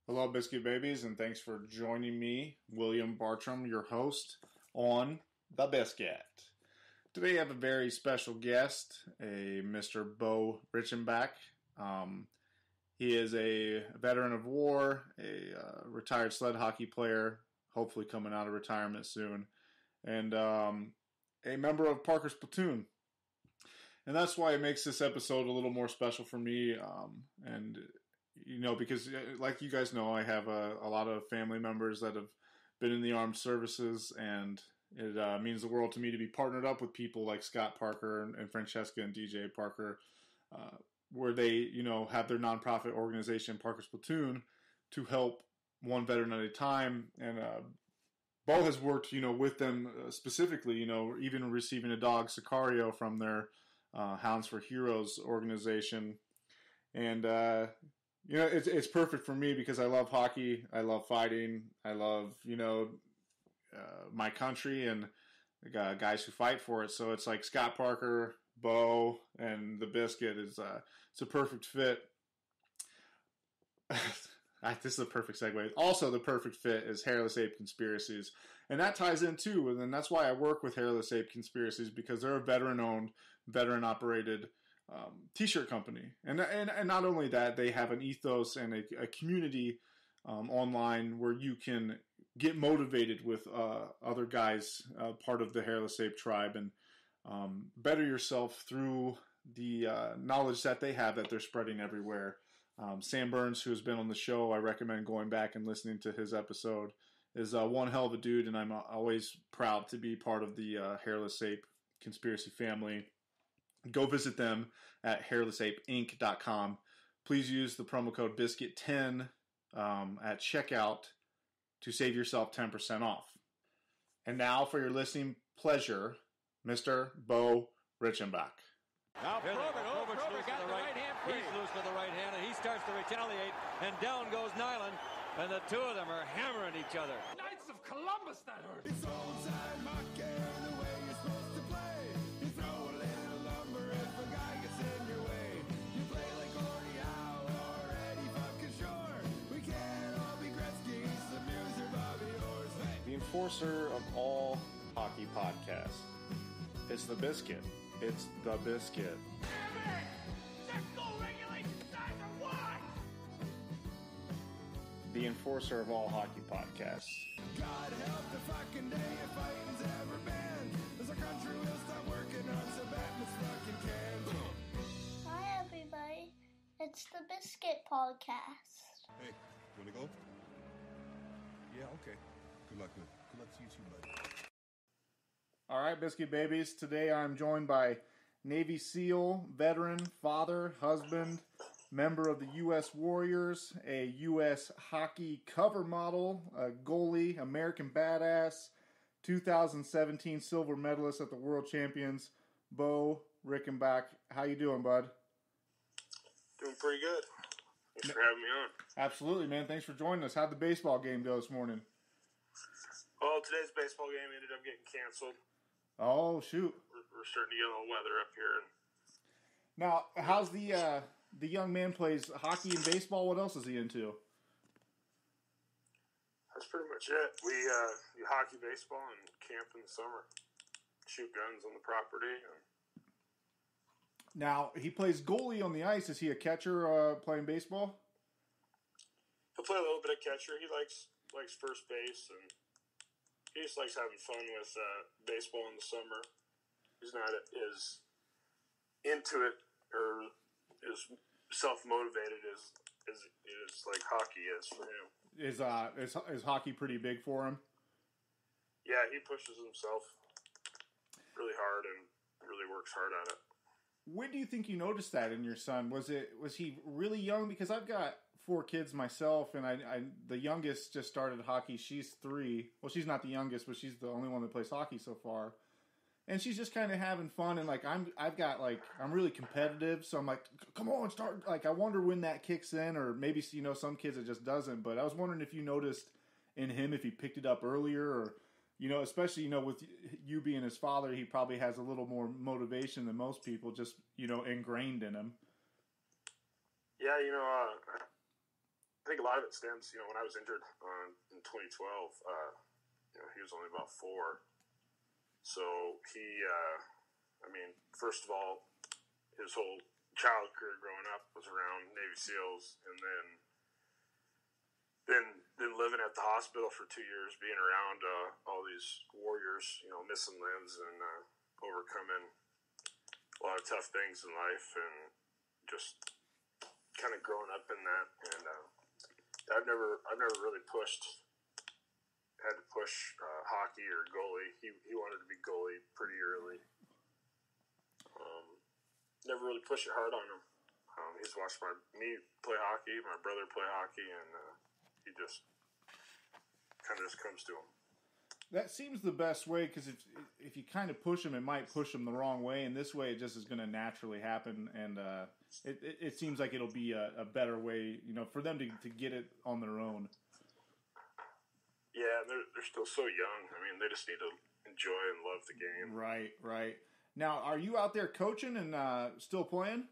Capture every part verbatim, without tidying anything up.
Hello, Biscuit Babies, and thanks for joining me, William Bartram, your host, on The Biscuit. Today I have a very special guest, a Mister Bo Reichenbach. Um, he is a veteran of war, a uh, retired sled hockey player, hopefully coming out of retirement soon, and um, a member of Parker's platoon. And that's why it makes this episode a little more special for me, um, and you know, because like you guys know, I have a, a lot of family members that have been in the armed services, and it uh, means the world to me to be partnered up with people like Scott Parker and, and Francesca and D J Parker, uh, where they, you know, have their nonprofit organization, Parker's Platoon, to help one veteran at a time. And uh, Bo has worked, you know, with them uh, specifically, you know, even receiving a dog, Sicario, from their uh, Hounds for Heroes organization. And, uh, you know, it's it's perfect for me because I love hockey, I love fighting, I love, you know, uh, my country and the guys who fight for it. So it's like Scott Parker, Bo, and the Biscuit is uh, it's a perfect fit. This is a perfect segue. Also, the perfect fit is Hairless Ape Conspiracies, and that ties in too. And that's why I work with Hairless Ape Conspiracies, because they're a veteran-owned, veteran-operated Um, t-shirt company, and, and and not only that, they have an ethos and a, a community um, online where you can get motivated with uh, other guys, uh, part of the Hairless Ape tribe, and um, better yourself through the uh, knowledge that they have that they're spreading everywhere. Um, Sam Burns, who has been on the show, I recommend going back and listening to his episode, is uh, one hell of a dude, and I'm always proud to be part of the uh, Hairless Ape Conspiracy family. Go visit them at hairless ape inc dot com. Please use the promo code biscuit ten um, at checkout to save yourself ten percent off. And now, for your listening pleasure, Mister Bo Reichenbach. Now Probert, oh, Probert got the right, right hand free. He's loose with the right hand, and he starts to retaliate, and down goes Nyland, and the two of them are hammering each other. Knights of Columbus, that hurt. It's old time hockey, the way you're supposed to play. You throw a little lumber if a guy gets in your way. You play like Gordie Howe or Eddie fucking Shore. We can't all be Gretzky, Lemieux, or Bobby Orr. Hey. The enforcer of all hockey podcasts. It's the Biscuit. It's the Biscuit. Damn it! Check goal regulation size of what? The enforcer of all hockey podcasts. God help the fucking day if fighting's ever banned. As our country will stop working on so bad this fucking can. Hi, everybody. It's the Biscuit Podcast. Hey, you wanna go? Yeah, okay. Good luck, good. Good luck to you too, buddy. All right, Biscuit Babies. Today I'm joined by Navy SEAL, veteran, father, husband, member of the U S Warriors, a U S hockey cover model, a goalie, American badass, two thousand seventeen silver medalist at the World Champions, Bo Reichenbach. How you doing, bud? Doing pretty good. Thanks for having me on. Absolutely, man. Thanks for joining us. How'd the baseball game go this morning? Well, today's baseball game ended up getting canceled. Oh, shoot. We're, we're starting to get a little weather up here. And Now, how's the uh, the young man plays hockey and baseball? What else is he into? that's pretty much it. We uh, do hockey, baseball, and camp in the summer. Shoot guns on the property. And Now, he plays goalie on the ice. Is he a catcher uh, playing baseball? he'll play a little bit of catcher. He likes likes first base, and he just likes having fun with uh, baseball in the summer. He's not as into it or as self-motivated as, as, as like hockey is for him. Is uh is is hockey pretty big for him? Yeah, he pushes himself really hard and really works hard at it. When do you think you noticed that in your son? Was it was he really young? Because I've got four kids myself, and I, I the youngest just started hockey. She's three. Well, she's not the youngest, but she's the only one that plays hockey so far. And she's just kind of having fun, and like I'm, I've got like I'm really competitive, so I'm like, come on, start. Like I wonder when that kicks in, or maybe you know some kids it just doesn't. But I was wondering if you noticed in him if he picked it up earlier, or you know, especially you know with you being his father, he probably has a little more motivation than most people, just you know ingrained in him. Yeah, you know, uh, I think think a lot of it stems, you know, when I was injured uh, in twenty twelve, uh, you know, he was only about four. So he, uh, I mean, first of all, his whole child career growing up was around Navy SEALs, and then then then living at the hospital for two years, being around uh, all these warriors, you know, missing limbs and uh, overcoming a lot of tough things in life, and just kind of growing up in that. And uh, I've never I've never really pushed. Had to push uh, hockey or goalie. He he wanted to be goalie pretty early. Um, never really pushed it hard on him. Um, he's watched my me play hockey, my brother play hockey, and uh, he just kind of just comes to him. That seems the best way, because if if you kind of push him, it might push him the wrong way, and this way it just is going to naturally happen. And uh, it, it it seems like it'll be a, a better way, you know, for them to to get it on their own. Yeah, they're they're still so young. I mean, they just need to enjoy and love the game. Right, right. Now, are you out there coaching and uh, still playing?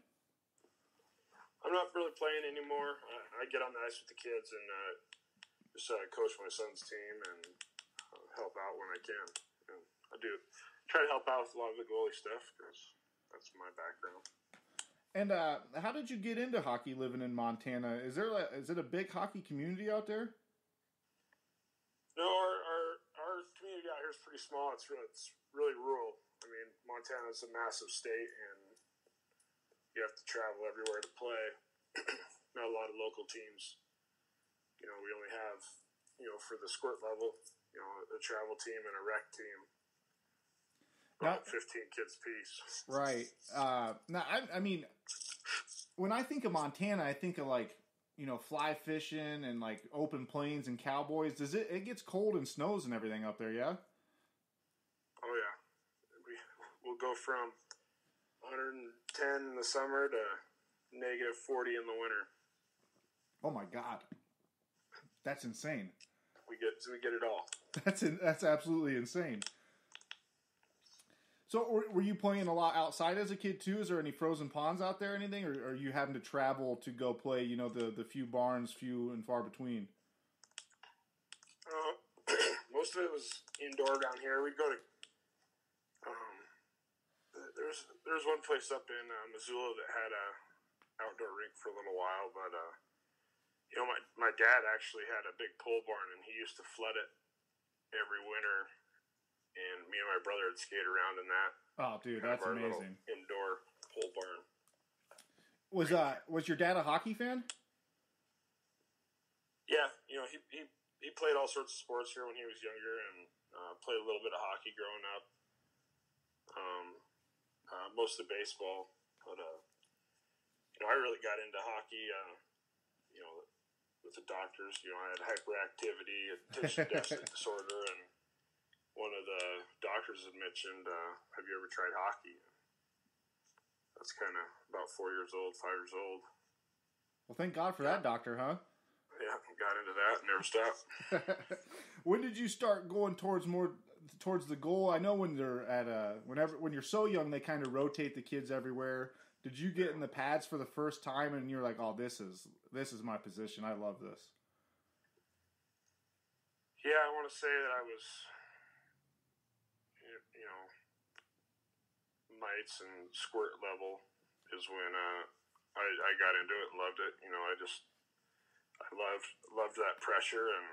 I'm not really playing anymore. I, I get on the ice with the kids and uh, just uh, coach my son's team and uh, help out when I can. And I do try to help out with a lot of the goalie stuff because that's my background. And uh, how did you get into hockey living in Montana? Is there like, is it a big hockey community out there? No, our, our our community out here is pretty small. It's really, it's really rural. I mean, Montana's a massive state, and you have to travel everywhere to play. Not a lot of local teams. You know, we only have, you know, for the squirt level, you know, a travel team and a rec team. About now, fifteen kids apiece. Right. Uh, now, I, I mean, when I think of Montana, I think of like, you know, fly fishing and like open plains and cowboys. Does it? It gets cold and snows and everything up there, yeah. Oh yeah, we we'll go from one hundred ten in the summer to negative forty in the winter. Oh my God, that's insane. We get we get it all. That's in, that's absolutely insane. So, were, were you playing a lot outside as a kid too? Is there any frozen ponds out there, or anything, or are you having to travel to go play? You know, the, the few barns, few and far between. Uh, most of it was indoor down here. We'd go to. Um, there's there's one place up in uh, Missoula that had a outdoor rink for a little while, but uh, you know, my my dad actually had a big pole barn, and he used to flood it every winter. And me and my brother would skate around in that. Oh, dude, that's amazing. Indoor pole barn. Was uh was your dad a hockey fan? Yeah, you know, he he, he played all sorts of sports here when he was younger, and uh, played a little bit of hockey growing up. Um, uh, mostly baseball, but uh, you know, I really got into hockey. Uh, you know, with the doctors, you know, I had hyperactivity, attention deficit disorder, and one of the doctors had mentioned, uh, have you ever tried hockey? That's kind of about four years old, five years old. Well, thank God for that doctor, huh? Yeah, got into that and never stopped. When did you start going towards more towards the goal? I know when they're at a whenever when you're so young, they kind of rotate the kids everywhere. Did you get in the pads for the first time and you're like, oh, this is this is my position. I love this. Yeah, I want to say that I was. You know, mites and squirt level is when uh, I, I got into it and loved it. You know, I just I loved loved that pressure, and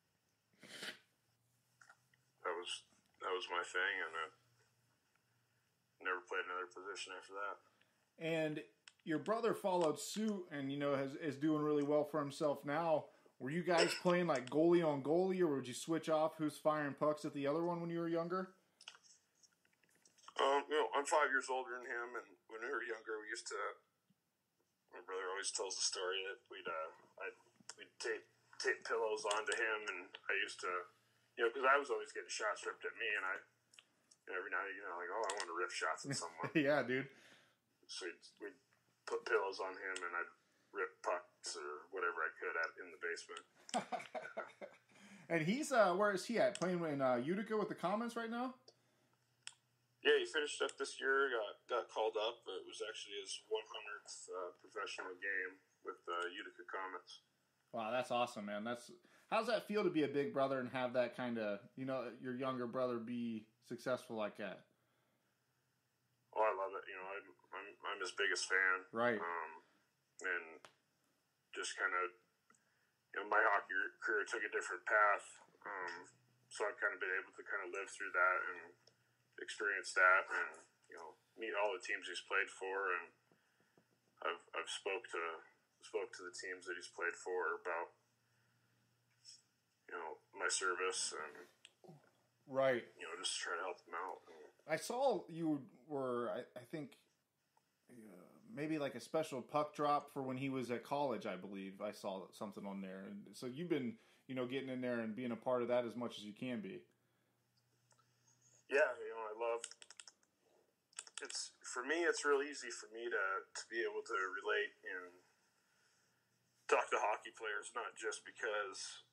that was that was my thing, and I never played another position after that. And your brother followed suit, and you know has is doing really well for himself now. Were you guys playing like goalie on goalie, or would you switch off who's firing pucks at the other one when you were younger? Um, you know, I'm five years older than him, and when we were younger, we used to. My brother always tells the story that we'd uh, I'd, we'd tape tape pillows onto him, and I used to, you know, because I was always getting shots ripped at me, and I, you know, every now and then, you know, like, oh, I want to rip shots at someone. Yeah, dude. So we'd, we'd put pillows on him, and I'd rip pucks or whatever I could at in the basement. And he's uh, where is he at? Playing in uh, Utica with the Comets right now? Yeah, he finished up this year, got got called up. It was actually his one hundredth uh, professional game with the uh, Utica Comets. Wow, that's awesome, man. That's how's that feel to be a big brother and have that kind of, you know, your younger brother be successful like that? Oh, I love it. You know, I'm I'm, I'm his biggest fan. Right. Um, and just kind of, you know, my hockey career took a different path. Um, so I've kind of been able to kind of live through that and experience that, and you know, meet all the teams he's played for, and I've I've spoke to spoke to the teams that he's played for about, you know, my service and right, you know, just try to help them out. I saw you were, I, I think, uh, maybe like a special puck drop for when he was at college, I believe. I saw something on there. And so you've been, you know, getting in there and being a part of that as much as you can be. Yeah, you know, I love, it's, for me, it's real easy for me to, to be able to relate and talk to hockey players, not just because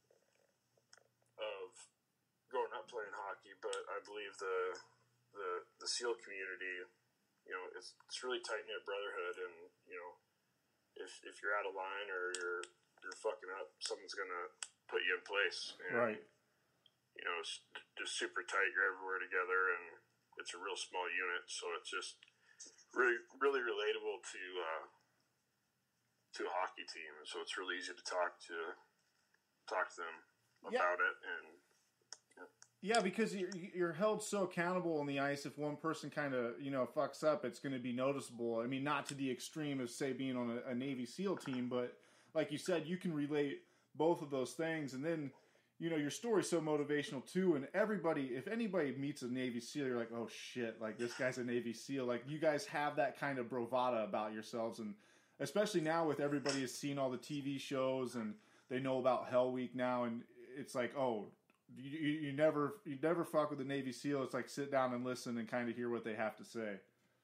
of growing up playing hockey, but I believe the the the SEAL community, you know, it's it's really tight knit brotherhood, and you know, if if you're out of line or you're you're fucking up, someone's gonna put you in place. And, right. You know, it's just super tight. You're everywhere together, and it's a real small unit, so it's just really really relatable to uh, to a hockey team, and so it's really easy to talk to talk to them about yeah. it. And yeah, because you're, you're held so accountable on the ice. If one person kind of, you know, fucks up, it's going to be noticeable. I mean, not to the extreme of, say, being on a, a Navy SEAL team, but like you said, you can relate both of those things. And then, you know, your story's so motivational, too. And everybody, if anybody meets a Navy SEAL, you're like, oh, shit, like, this guy's a Navy SEAL. Like, you guys have that kind of bravado about yourselves. And especially now with everybody has seen all the T V shows and they know about Hell Week now. And it's like, oh, You, you, you never you never fuck with the Navy SEAL. It's like sit down and listen and kind of hear what they have to say.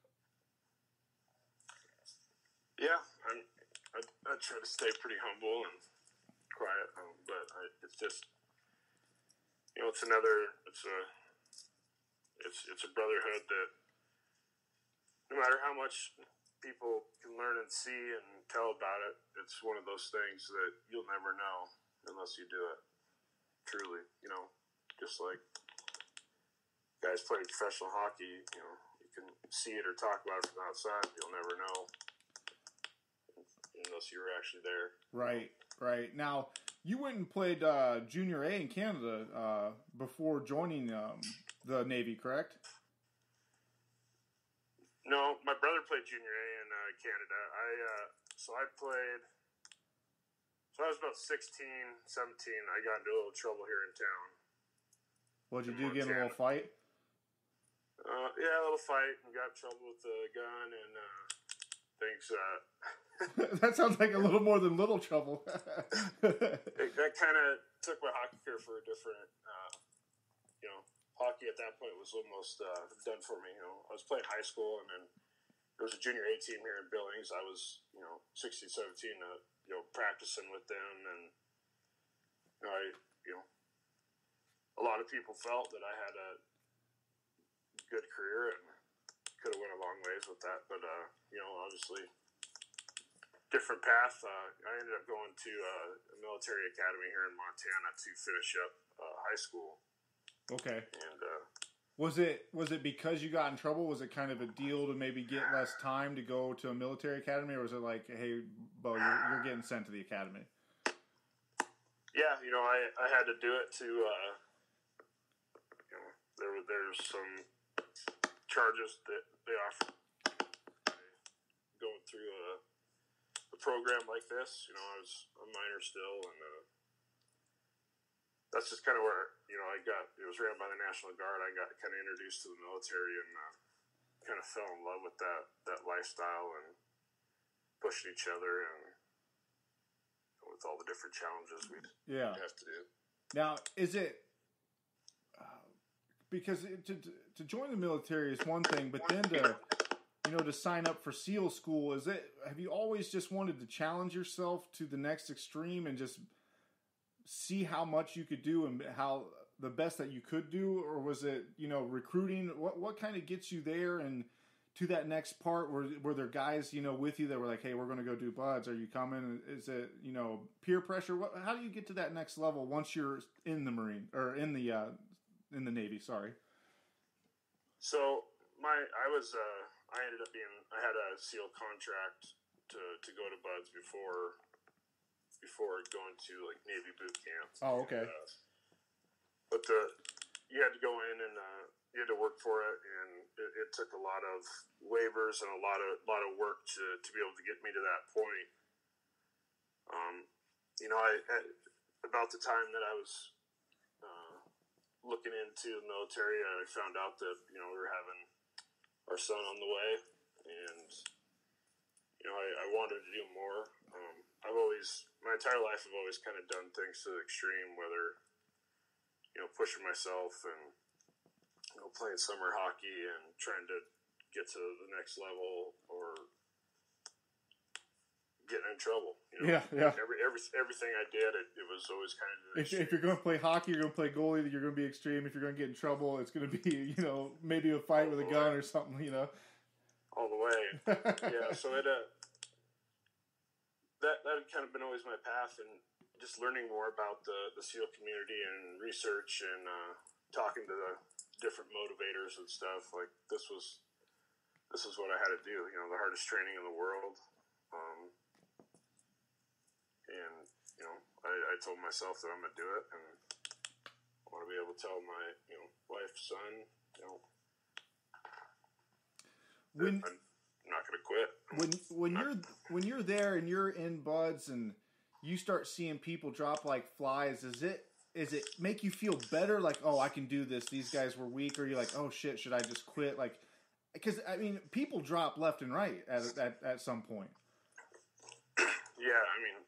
Yeah, I'm, I I try to stay pretty humble and quiet, um, but I, it's just, you know, it's another it's a it's it's a brotherhood that no matter how much people can learn and see and tell about it, it's one of those things that you'll never know unless you do it. Truly, you know, just like guys playing professional hockey, you know, you can see it or talk about it from outside. You'll never know unless you were actually there. Right, right. Now, you went and played uh, Junior A in Canada uh, before joining um, the Navy, correct? No, my brother played Junior A in uh, Canada. I uh, so I played. So I was about sixteen, seventeen. I got into a little trouble here in town. What'd you do, get in a little fight? Uh, yeah, a little fight. And got in trouble with the gun and uh, things. Uh, that sounds like a little more than little trouble. it, that kind of took my hockey career for a different, uh, you know, hockey at that point was almost uh, done for me. You know, I was playing high school, and then there was a junior A team here in Billings. I was, you know, sixteen, seventeen, uh, you know, practicing with them, and you know, I, you know, a lot of people felt that I had a good career and could have went a long ways with that, but uh, you know, obviously, different path. Uh, I ended up going to uh, a military academy here in Montana to finish up uh, high school. Okay. And uh, was it was it because you got in trouble? Was it kind of a deal to maybe get less time to go to a military academy, or was it like, hey, Bo, you're, you're getting sent to the academy? Yeah, you know, I, I had to do it to, uh, you know, there there's some charges that they offer going through a, a program like this. You know, I was a minor still, and uh, that's just kind of where, you know, I got, it was ran by the National Guard. I got kind of introduced to the military and uh, kind of fell in love with that, that lifestyle and pushing each other and with all the different challenges we yeah. have to do. Now, is it, uh, because it, to, to join the military is one thing, but then to, you know, to sign up for SEAL school, is it, have you always just wanted to challenge yourself to the next extreme and just see how much you could do and how the best that you could do, or was it, you know, recruiting? What what kind of gets you there, and to that next part? Were, were there guys, you know, with you that were like, hey, we're going to go do buds. Are you coming? Is it, you know, peer pressure? What, how do you get to that next level once you're in the Marine or in the, uh, in the Navy? Sorry. So my, I was, uh, I ended up being, I had a SEAL contract to, to go to buds before, before going to like Navy boot camp. Oh, okay. And, uh, but the, you had to go in and, uh, you had to work for it, and it, it took a lot of waivers and a lot of lot of work to, to be able to get me to that point. Um, you know, I at, about the time that I was uh, looking into the military, I found out that you know we were having our son on the way, and you know I, I wanted to do more. Um, I've always my entire life I've always kind of done things to the extreme, whether you know pushing myself and you know, playing summer hockey and trying to get to the next level, or getting in trouble. You know? Yeah, yeah. Every, every everything I did, it, it was always kind of. If, if you're going to play hockey, you're going to play goalie. You're going to be extreme. If you're going to get in trouble, it's going to be you know maybe a fight with a gun or something. You know. All the way. Yeah. So it uh, that that had kind of been always my path, and just learning more about the the SEAL community and research and uh, talking to the different motivators and stuff, like this was this is what I had to do, you know, the hardest training in the world. Um, and, you know, I, I told myself that I'm going to do it, and I want to be able to tell my, you know, wife, son, you know, when, I'm not going to quit. When when not, you're when you're there and you're in buds and you start seeing people drop like flies, is it Is it make you feel better? Like, oh, I can do this. These guys were weak. Or you're like, oh shit, should I just quit? Like, because I mean, people drop left and right at at, at some point. Yeah, I mean,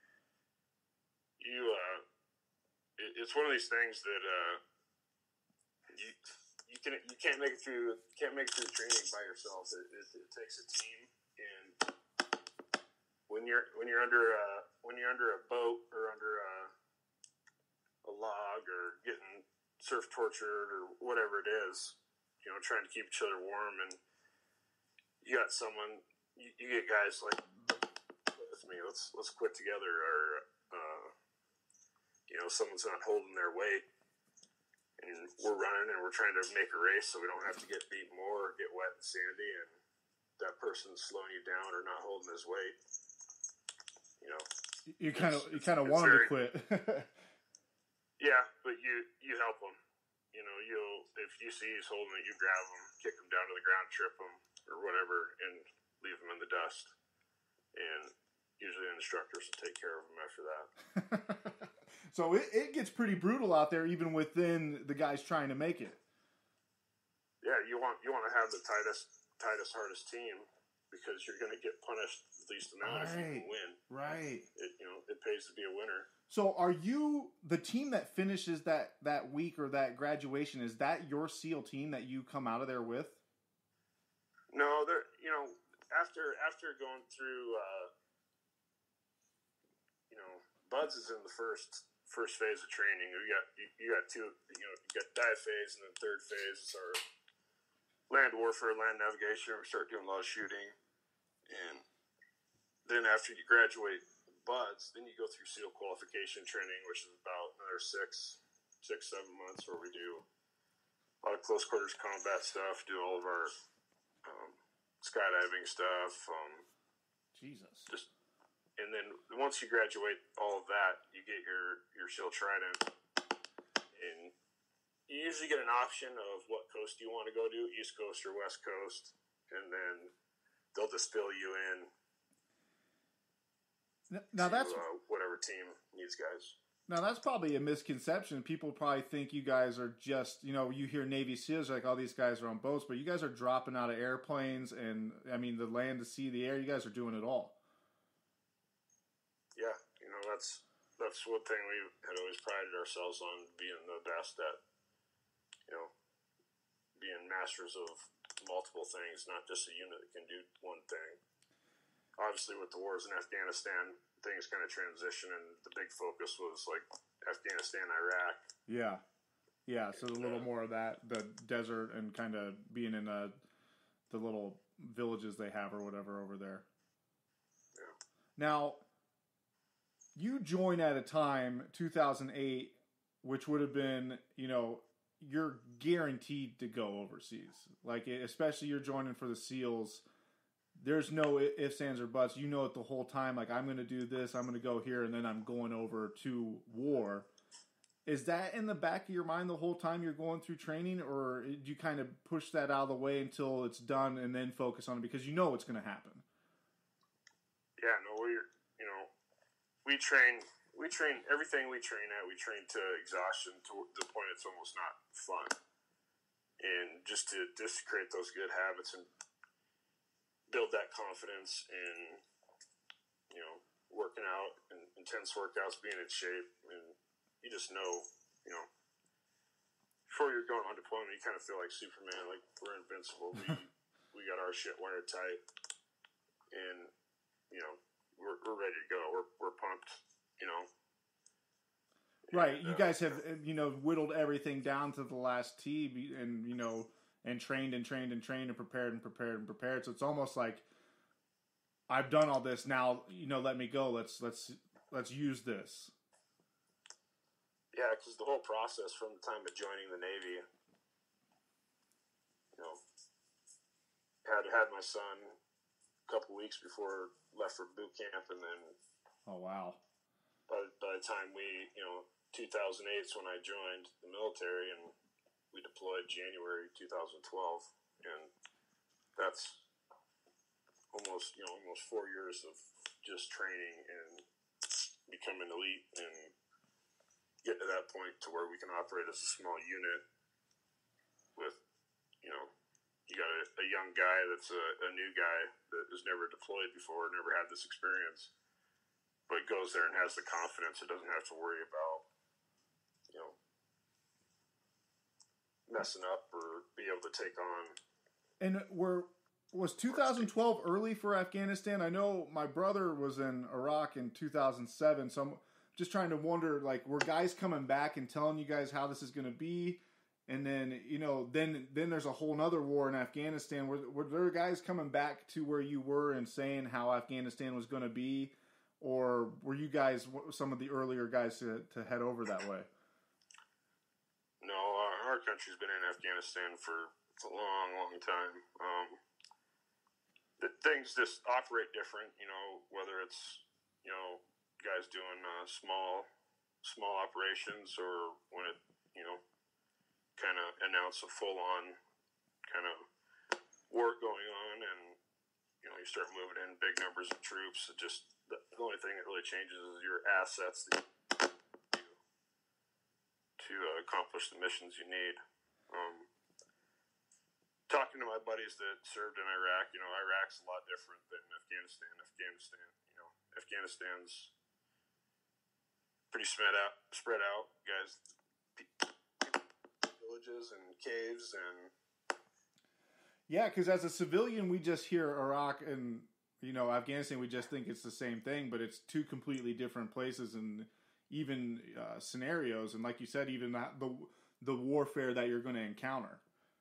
you. Uh, it, it's one of these things that uh, you you can you can't make it through can't make it through training by yourself. It, it, it takes a team, and when you're when you're under a, when you're under a boat or under a a log or getting surf tortured or whatever it is, you know, trying to keep each other warm, and you got someone, you, you get guys like with me, let's let's quit together, or uh, you know, someone's not holding their weight, and we're running and we're trying to make a race so we don't have to get beat more or get wet and sandy, and that person's slowing you down or not holding his weight. You know, you kind of you kind of want them to quit. Yeah, but you, you help them. You know, you'll if you see he's holding it, you grab him, kick him down to the ground, trip him, or whatever, and leave him in the dust. And usually the instructors will take care of him after that. So it, it gets pretty brutal out there, even within the guys trying to make it. Yeah, you want you want to have the tightest, tightest, hardest team, because you're going to get punished the least amount if you can win. Right. It, you know, it pays to be a winner. So are you the team that finishes that, that week or that graduation? Is that your SEAL team that you come out of there with? No, there. You know, after after going through, uh, you know, buds is in the first first phase of training. You got you, you got two. You know, you got dive phase, and then third phase is our land warfare, land navigation. We start doing a lot of shooting, and then after you graduate buds, then you go through SEAL qualification training, which is about another six, six, seven months, where we do a lot of close quarters combat stuff, do all of our um, skydiving stuff. Um, Jesus. Just and then once you graduate all of that, you get your your SEAL Trident, and you usually get an option of what coast you want to go to, East Coast or West Coast, and then they'll just fill you in. Now to, that's uh, whatever team needs guys. Now that's probably a misconception. People probably think you guys are just, you know, you hear Navy SEALs like, oh, these guys are on boats, but you guys are dropping out of airplanes and, I mean, the land, the sea, the air. You guys are doing it all. Yeah, you know, that's that's one thing we had always prided ourselves on, being the best at, you know, being masters of multiple things, not just a unit that can do one thing. Obviously, with the wars in Afghanistan, things kind of transition, and the big focus was like Afghanistan, Iraq. Yeah, yeah. So a little more of that, the desert, and kind of being in a the little villages they have or whatever over there. Yeah. Now, you join at a time, two thousand eight, which would have been, you know, you're guaranteed to go overseas. Like, especially you're joining for the SEALs. There's no ifs, ands, or buts. You know it the whole time. Like, I'm going to do this, I'm going to go here, and then I'm going over to war. Is that in the back of your mind the whole time you're going through training, or do you kind of push that out of the way until it's done and then focus on it because you know it's going to happen? Yeah, no, we're, you know, we train, we train, everything we train at, we train to exhaustion to the point it's almost not fun. And just to, just to create those good habits and build that confidence in, you know, working out and intense workouts, being in shape, and you just know, you know, before you're going on deployment, you kind of feel like Superman, like we're invincible. We we got our shit watertight, and you know we're we're ready to go. We're we're pumped, you know. Right, And, you uh, guys have you know whittled everything down to the last T, and you know, and trained and trained and trained and prepared and prepared and prepared. So it's almost like I've done all this now. You know, let me go. Let's let's let's use this. Yeah, because the whole process from the time of joining the Navy, you know, had had my son a couple weeks before left for boot camp, and then oh wow, by by the time we, you know, two thousand eight is when I joined the military, and we deployed January two thousand twelve, and that's almost you know almost four years of just training and becoming elite and get to that point to where we can operate as a small unit with, you know, you got a, a young guy that's a, a new guy that has never deployed before, never had this experience, but goes there and has the confidence. It doesn't have to worry about, you know, messing up or be able to take on. And were was two thousand twelve early for Afghanistan? I know my brother was in Iraq in two thousand seven, so I'm just trying to wonder, like, were guys coming back and telling you guys how this is going to be? And then, you know, then then there's a whole nother war in Afghanistan. Were, were there guys coming back to where you were and saying how Afghanistan was going to be? Or were you guys some of the earlier guys to, to head over that way? No, uh, our country's been in Afghanistan for a long, long time. Um, the things just operate different, you know, whether it's, you know, guys doing uh, small small operations, or when it, you know, kind of announce a full-on kind of war going on, and, you know, you start moving in big numbers of troops. It just, the only thing that really changes is your assets that you, to uh, accomplish the missions you need. Um, talking to my buddies that served in Iraq, you know, Iraq's a lot different than Afghanistan. Afghanistan, you know, Afghanistan's pretty spread out, spread out, guys. Villages and caves and. Yeah, because as a civilian, we just hear Iraq and, you know, Afghanistan. We just think it's the same thing, but it's two completely different places and even uh, scenarios. And like you said, even that, the the warfare that you're going to encounter.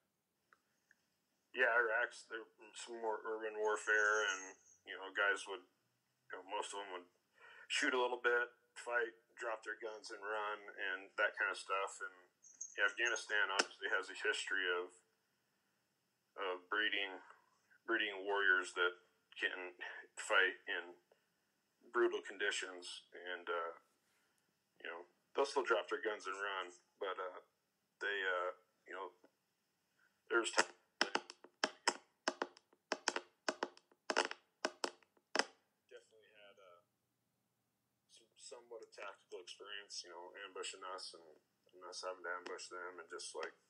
Yeah, Iraq's there some more urban warfare, and you know, guys would, you know, most of them would shoot a little bit, fight, drop their guns and run, and that kind of stuff. And yeah, Afghanistan obviously has a history of of breeding breeding warriors that can fight in brutal conditions, and uh, you know, they'll still drop their guns and run, but uh, they uh, you know, there's time. Definitely had uh, some, somewhat of tactical experience, you know, ambushing us and, and us having to ambush them, and just like.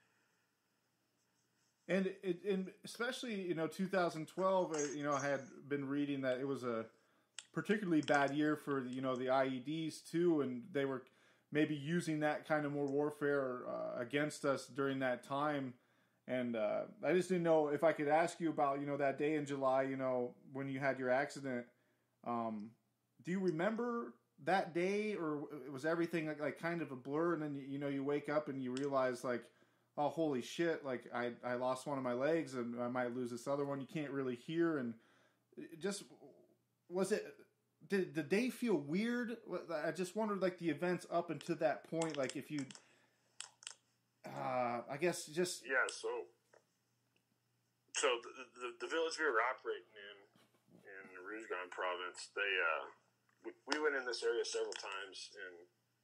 And it, and especially, you know, two thousand twelve, you know, I had been reading that it was a particularly bad year for, you know, the I E Ds too, and they were maybe using that kind of more warfare uh, against us during that time. And uh, I just didn't know if I could ask you about, you know, that day in July, you know, when you had your accident. Um, do you remember that day, or was everything like, like kind of a blur? And then, you know, you wake up and you realize, like, oh, holy shit, like, I, I lost one of my legs and I might lose this other one. You can't really hear. And it just, was it, did the day feel weird? I just wondered, like, the events up until that point, like, if you, uh, I guess just... Yeah, so, so the, the, the village we were operating in, in Reichenbach province, they, uh, we, we went in this area several times and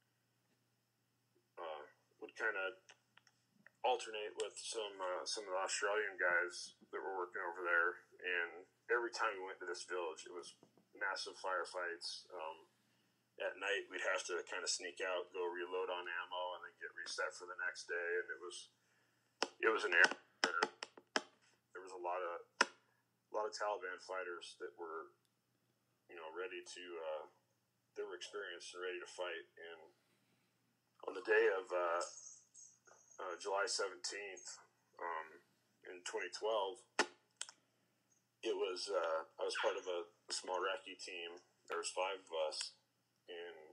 uh, would kind of alternate with some uh, some of the Australian guys that were working over there, and every time we went to this village, it was massive firefights. Um, at night, we'd have to kind of sneak out, go reload on ammo, and then get reset for the next day. And it was it was an area where there was a lot of a lot of Taliban fighters that were, you know, ready to uh, they were experienced and ready to fight. And on the day of uh, Uh, July seventeenth, um, in twenty twelve, it was, uh, I was part of a, a small recce team. There was five of us, and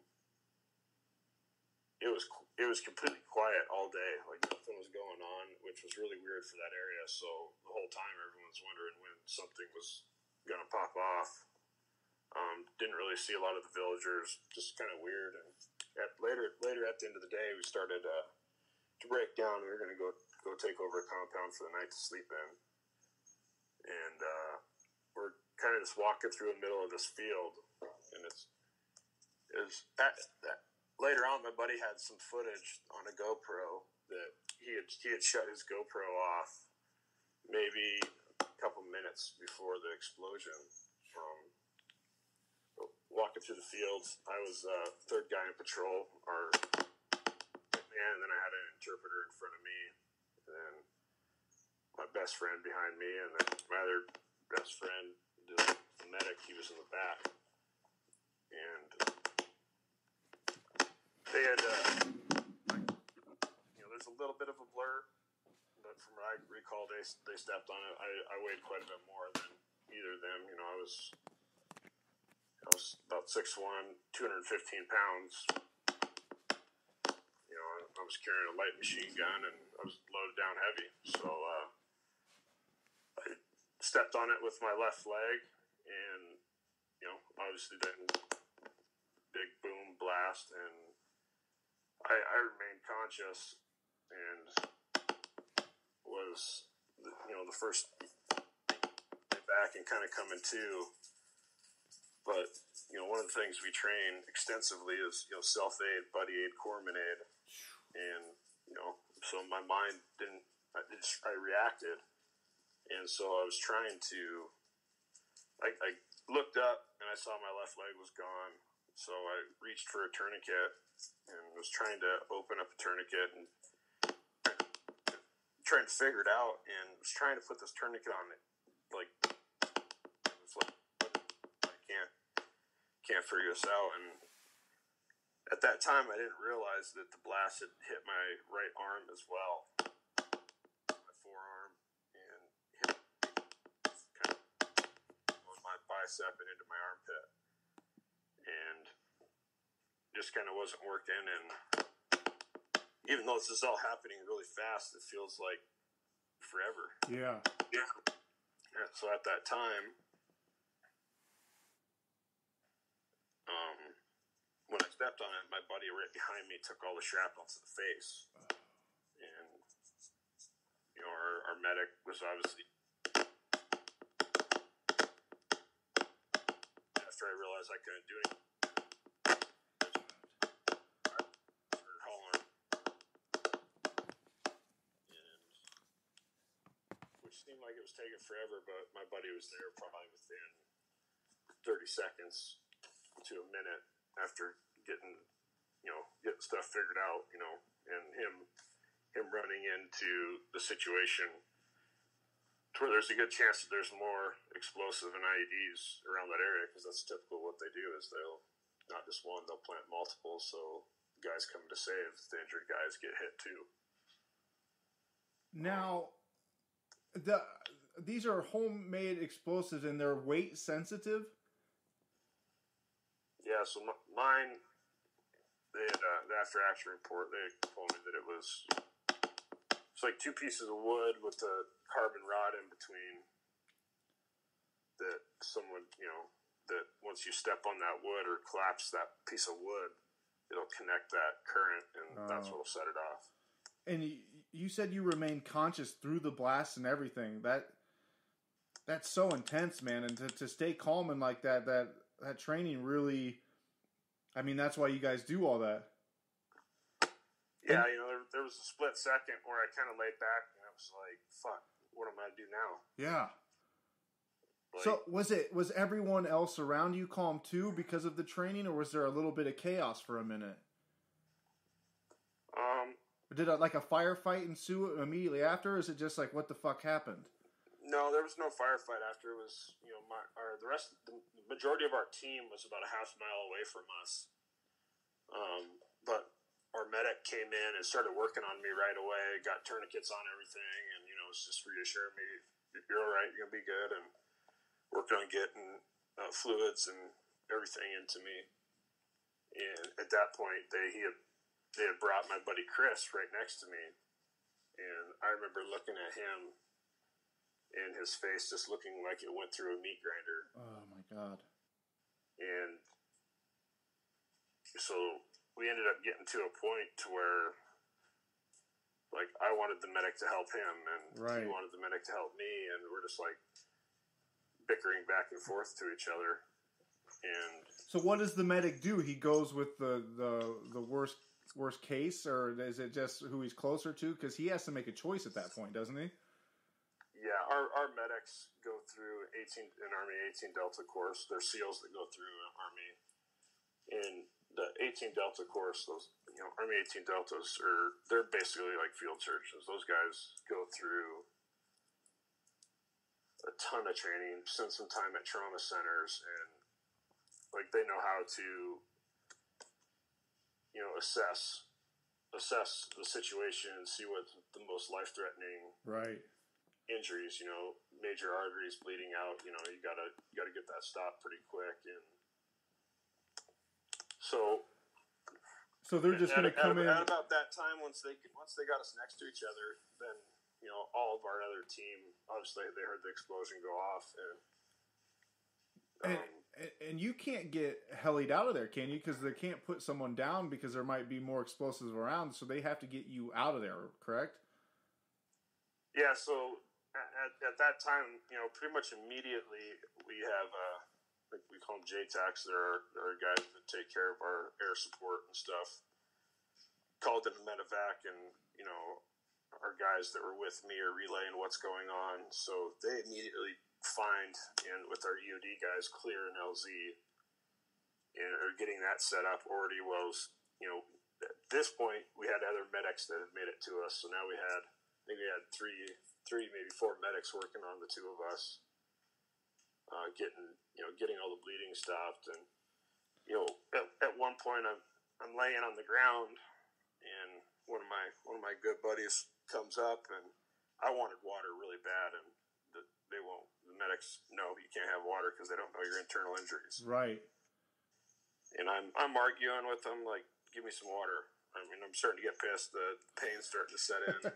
it was, it was completely quiet all day. Like, nothing was going on, which was really weird for that area. So the whole time everyone's wondering when something was going to pop off. Um, didn't really see a lot of the villagers, just kind of weird. And at, later, later at the end of the day, we started, uh, to break down. We were going to go go take over a compound for the night to sleep in, and uh, we're kind of just walking through the middle of this field, and it's is that, that later on my buddy had some footage on a GoPro that he had he had shut his GoPro off maybe a couple minutes before the explosion. Um, walking through the fields, I was uh, third guy in patrol. Our and then I had an interpreter in front of me, and then my best friend behind me, and then my other best friend, the medic, he was in the back. And they had, uh, you know, there's a little bit of a blur, but from what I recall, they they stepped on it. I, I weighed quite a bit more than either of them. You know, I was, I was about six one, two hundred fifteen pounds. I was carrying a light machine gun, and I was loaded down heavy. So uh, I stepped on it with my left leg, and, you know, obviously then big boom blast, and I, I remained conscious and was, you know, the first back and kind of coming to. But, you know, one of the things we train extensively is, you know, self-aid, buddy aid, corpsman aid. And, you know, so my mind didn't, I, just, I reacted. And so I was trying to, I, I looked up and I saw my left leg was gone. So I reached for a tourniquet and was trying to open up a tourniquet and trying to figure it out, and was trying to put this tourniquet on it. Like, it's like, I can't, can't figure this out. And at that time, I didn't realize that the blast had hit my right arm as well, my forearm, and hit kind of on my bicep and into my armpit, and just kind of wasn't working. And even though this is all happening really fast, it feels like forever. Yeah. Yeah. And so at that time, um. when I stepped on it, my buddy right behind me took all the shrapnel to the face. And, you know, our, our medic was obviously... After I realized I couldn't do anything, I started hollering. And, which seemed like it was taking forever, but my buddy was there probably within thirty seconds to a minute after getting, you know, getting stuff figured out, you know, and him him running into the situation to where there's a good chance that there's more explosive and I E Ds around that area, because that's typical what they do is they'll, not just one, they'll plant multiple, so guys coming to save, the injured guys get hit too. Now, the these are homemade explosives and they're weight sensitive? Yeah, so m- mine, they had, uh, the after action report, they told me that it was it's like two pieces of wood with a carbon rod in between. That someone, you know, that once you step on that wood or collapse that piece of wood, it'll connect that current, and oh. that's what'll set it off. And you, you said you remained conscious through the blast and everything. That that's so intense, man. And to, to stay calm and like that, that that training really. I mean, that's why you guys do all that. Yeah, you know, there, there was a split second where I kind of laid back and I was like, "Fuck, what am I gonna do now?" Yeah. Like, so was it was everyone else around you calm too because of the training, or was there a little bit of chaos for a minute? Um, did a, like a firefight ensue immediately after, or is it just like what the fuck happened? No, there was no firefight after. It was, you know, my our the rest, the majority of our team was about a half mile away from us. Um, but our medic came in and started working on me right away, got tourniquets on everything, and, you know, was just reassuring me, you're all right, you're going to be good, and worked on getting uh, fluids and everything into me. And at that point, they he had, they had brought my buddy Chris right next to me, and I remember looking at him and his face just looking like it went through a meat grinder. Oh, my God. And so we ended up getting to a point to where, like, I wanted the medic to help him, and right. he wanted the medic to help me, and we're just, like, bickering back and forth to each other. And so what does the medic do? He goes with the, the, the worst worst case, or is it just who he's closer to? Because he has to make a choice at that point, doesn't he? Yeah, our, our medics go through eighteen an Army eighteen Delta course. They're SEALs that go through Army. And the eighteen Delta course, those, you know, Army eighteen Deltas are, they're basically like field surgeons. Those guys go through a ton of training, spend some time at trauma centers, and like they know how to, you know, assess assess the situation and see what's the most life threatening right injuries. You know, major arteries bleeding out. You know, you gotta you gotta get that stopped pretty quick. And so, so they're just at, gonna come at, in at about that time. Once they once they got us next to each other, then, you know, all of our other team, obviously they heard the explosion go off, and um, and, and you can't get helied out of there, can you? Because they can't put someone down because there might be more explosives around, so they have to get you out of there, correct? Yeah, so at, at that time, you know, pretty much immediately we have, uh, like we call them J TACs. They're, they're guys that take care of our air support and stuff. Called in a medevac, and, you know, our guys that were with me are relaying what's going on. So they immediately find, and with our E O D guys, clear an L Z, and are getting that set up. Already was, you know, at this point we had other medics that had made it to us. So now we had, I think we had three, three maybe four medics working on the two of us, uh, getting, you know, getting all the bleeding stopped. And, you know, at, at one point I'm I'm laying on the ground, and one of my one of my good buddies comes up, and I wanted water really bad, and the, they won't. The medics, no, you can't have water because they don't know your internal injuries. Right. And I'm I'm arguing with them, like, give me some water. I mean, I'm starting to get pissed. The pain's starting to set in.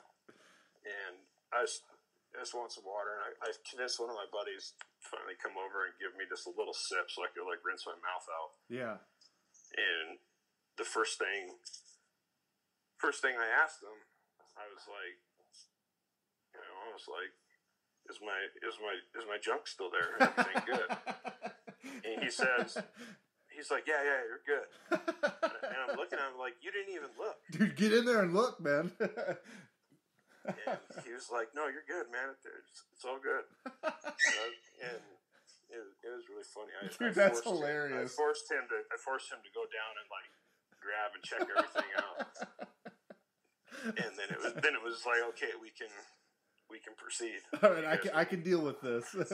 And I just, I just want some water. And I, I convinced one of my buddies to finally come over and give me just a little sip so I could, like, rinse my mouth out. Yeah. And the first thing, first thing I asked him, I was like, you know, I was like, is my, is my, is my junk still there? Is everything good? And he says, he's like, yeah, yeah, you're good. And I'm looking at him like, you didn't even look. Dude, get in there and look, man. And he was like, no, you're good, man. It's, it's all good. And, and it, it was really funny. I, Dude, I that's hilarious. Him, I forced him to, I forced him to go down and, like, grab and check everything out. And then it was, then it was like, okay, we can, we can proceed. All right, I can, I can deal with this. Dude,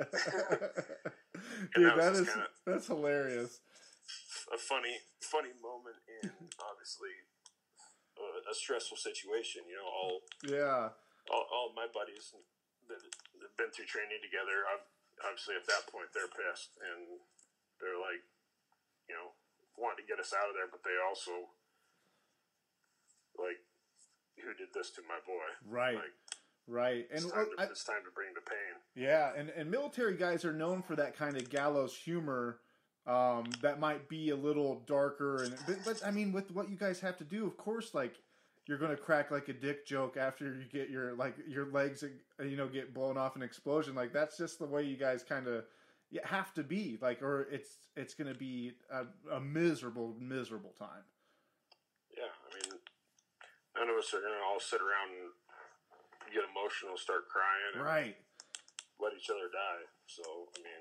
that, that is, kinda that's hilarious. A funny, funny moment in, obviously, a, a stressful situation. You know, all yeah, all, all my buddies that have been through training together, I've, obviously at that point they're pissed, and they're like, you know, wanting to get us out of there, but they also, like, who did this to my boy. Right. Like, right. And it's time, to, I, it's time to bring the pain. yeah, and, and military guys are known for that kind of gallows humor um, that might be a little darker. And but, but, I mean, with what you guys have to do, of course, like, you're going to crack, like, a dick joke after you get your, like, your legs, you know, get blown off an explosion. Like, that's just the way you guys kind of have to be. Like, or it's it's going to be a, a miserable, miserable time. Yeah, I mean, none of us are going to all sit around and get emotional, start crying, and right. let each other die. So, I mean,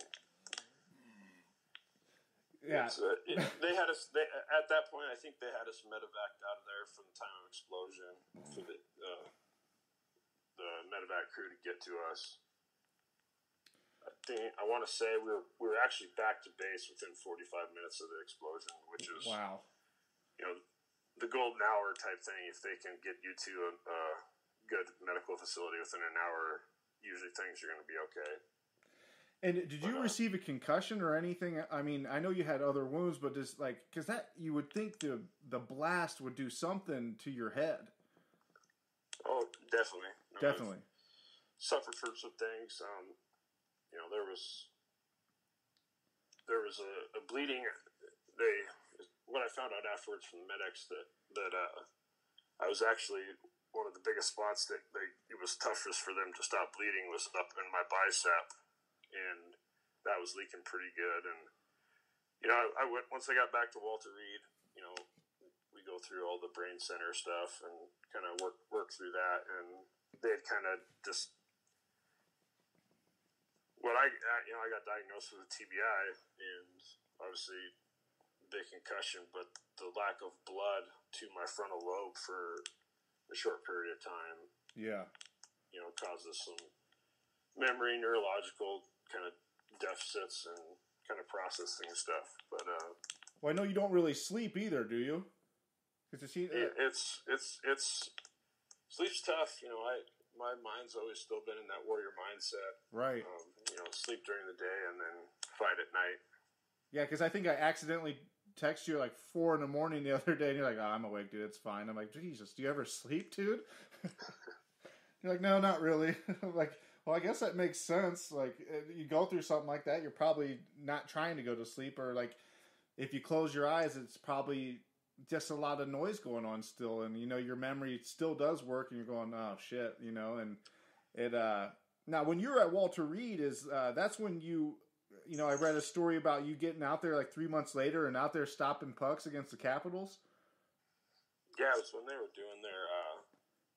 yeah, uh, it, they had us. They, at that point, I think they had us medevaced out of there from the time of explosion for the uh, the medevac crew to get to us. I think I want to say we were we were actually back to base within forty-five minutes of the explosion, which is wow. You know, the golden hour type thing. If they can get you to a, a good medical facility within an hour, usually things are going to be okay. And did you but, uh, receive a concussion or anything? I mean, I know you had other wounds, but just like, because that, you would think the the blast would do something to your head. Oh, definitely. No, Definitely. I've suffered from some things. Um, you know, there was there was a, a bleeding. They what I found out afterwards from the medics that that uh, I was actually one of the biggest spots that they, it was toughest for them to stop bleeding was up in my bicep, and that was leaking pretty good. And you know, I, I went once I got back to Walter Reed. You know, we go through all the brain center stuff and kind of work work through that, and they had kind of just. Well, I you know I got diagnosed with a T B I, and obviously big concussion, but the lack of blood to my frontal lobe for a short period of time, yeah, you know, causes some memory, neurological kind of deficits and kind of processing stuff. But uh, well, I know you don't really sleep either, do you? Because uh... it, it's it's it's sleep's tough. You know, I my mind's always still been in that warrior mindset. Right. Um, you know, sleep during the day and then fight at night. Yeah, because I think I accidentally texted you like four in the morning the other day, and you're like, oh, I'm awake, dude, it's fine. I'm like, Jesus, do you ever sleep, dude? You're like, no, not really. I'm like, well, I guess that makes sense. Like, you go through something like that, you're probably not trying to go to sleep, or like, if you close your eyes, it's probably just a lot of noise going on still, and you know, your memory still does work, and you're going, oh, shit, you know, and it, uh, now, when you were at Walter Reed, is uh, that's when you, you know, I read a story about you getting out there like three months later and out there stopping pucks against the Capitals. Yeah, it was when they were doing their, uh,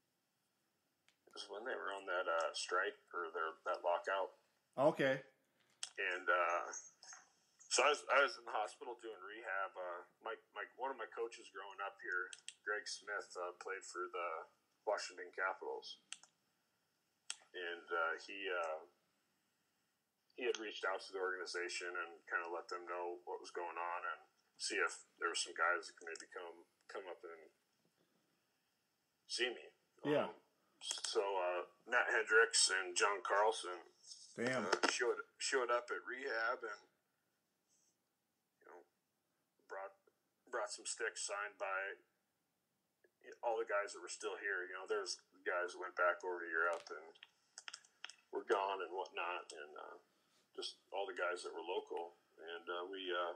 it was when they were on that uh, strike or their that lockout. Okay. And uh, so I was I was in the hospital doing rehab. Uh, my my one of my coaches growing up here, Greg Smith, uh, played for the Washington Capitals. And uh, he uh, he had reached out to the organization and kind of let them know what was going on and see if there were some guys that could maybe come come up and see me. Yeah. Um, so uh, Matt Hendricks and John Carlson Damn. uh, showed showed up at rehab and you know brought brought some sticks signed by all the guys that were still here. You know, there's guys that went back over to Europe and were gone and whatnot, and uh, just all the guys that were local. And uh, we, uh,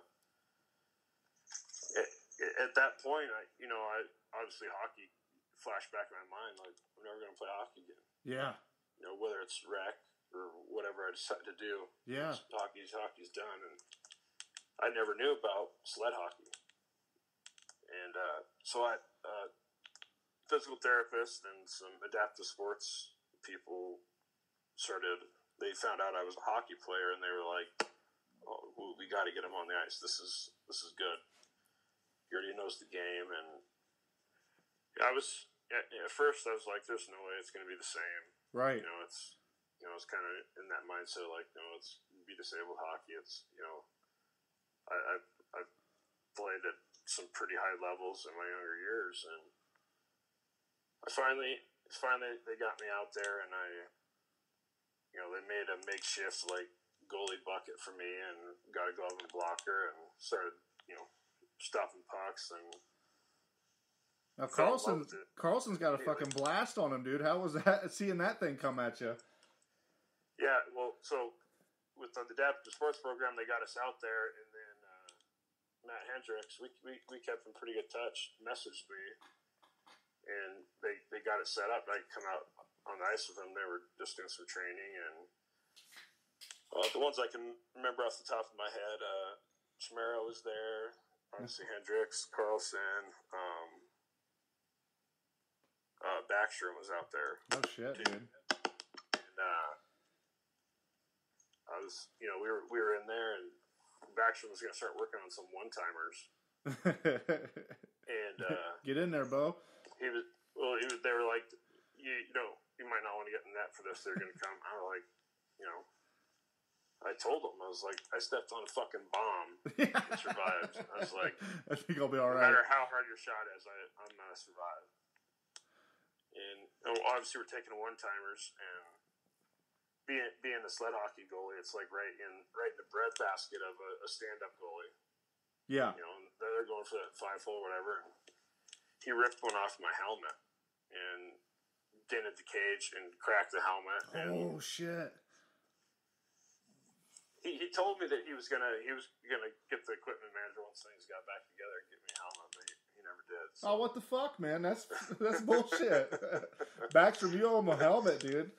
at, at that point, I, you know, I obviously hockey flashed back in my mind, like, I'm never going to play hockey again. Yeah. You know, whether it's rec or whatever I decide to do. Yeah. Hockey's hockey's done, and I never knew about sled hockey. And uh, so I, uh, physical therapist and some adaptive sports people started, they found out I was a hockey player, and they were like, oh, we got to get him on the ice. This is this is good. He already knows the game. And I was, at, at first, I was like, there's no way it's going to be the same. Right. You know, it's, you know, it's kind of in that mindset, like, you know, it's be disabled hockey. It's, you know, I, I've, I've played at some pretty high levels in my younger years, and I finally, finally, they got me out there, and I, you know, they made a makeshift, like, goalie bucket for me and got a glove and blocker and started, you know, stopping pucks. And Now, fell in love Carlson, with it. Carlson's got a fucking blast on him, dude. How was that, seeing that thing come at you? Yeah, well, so with the adaptive sports program, they got us out there, and then uh, Matt Hendricks, we, we we kept in pretty good touch, messaged me, and they, they got it set up. I could come out on the ice with them. They were just doing some training, and uh, the ones I can remember off the top of my head, uh, Chimera was there, obviously Hendricks, Carlson, um, uh, Backstrom was out there. Oh shit, dude. And uh, I was, you know, we were we were in there, and Backstrom was going to start working on some one timers. And uh, get in there, Bo. He was well. He was. They were like, you, you know, you might not want to get in the net for this. They're going to come. I was like, you know, I told him, I was like, I stepped on a fucking bomb and survived. I was like, I think I'll be all no right. matter how hard your shot is, I, I'm gonna survive. And oh, obviously, we're taking one timers, and being being the sled hockey goalie, it's like right in right in the breadbasket of a, a stand up goalie. Yeah, You know, they're going for that five hole, whatever. And he ripped one off my helmet and dented the cage and cracked the helmet. And oh shit. He, he told me that he was gonna he was gonna get the equipment manager once things got back together and get me a helmet, but he, he never did. So. Oh, what the fuck, man? That's that's bullshit. Backstrom, you owe him a helmet, dude.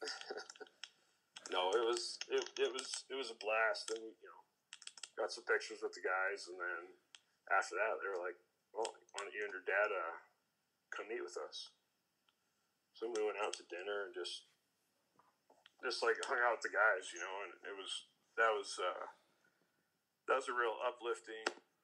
No, it was it, it was it was a blast, and you know, got some pictures with the guys, and then after that, they were like, "Well, why don't you and your dad uh, come meet with us?" So we went out to dinner and just just like hung out with the guys, you know, and it was. That was uh, that was a real uplifting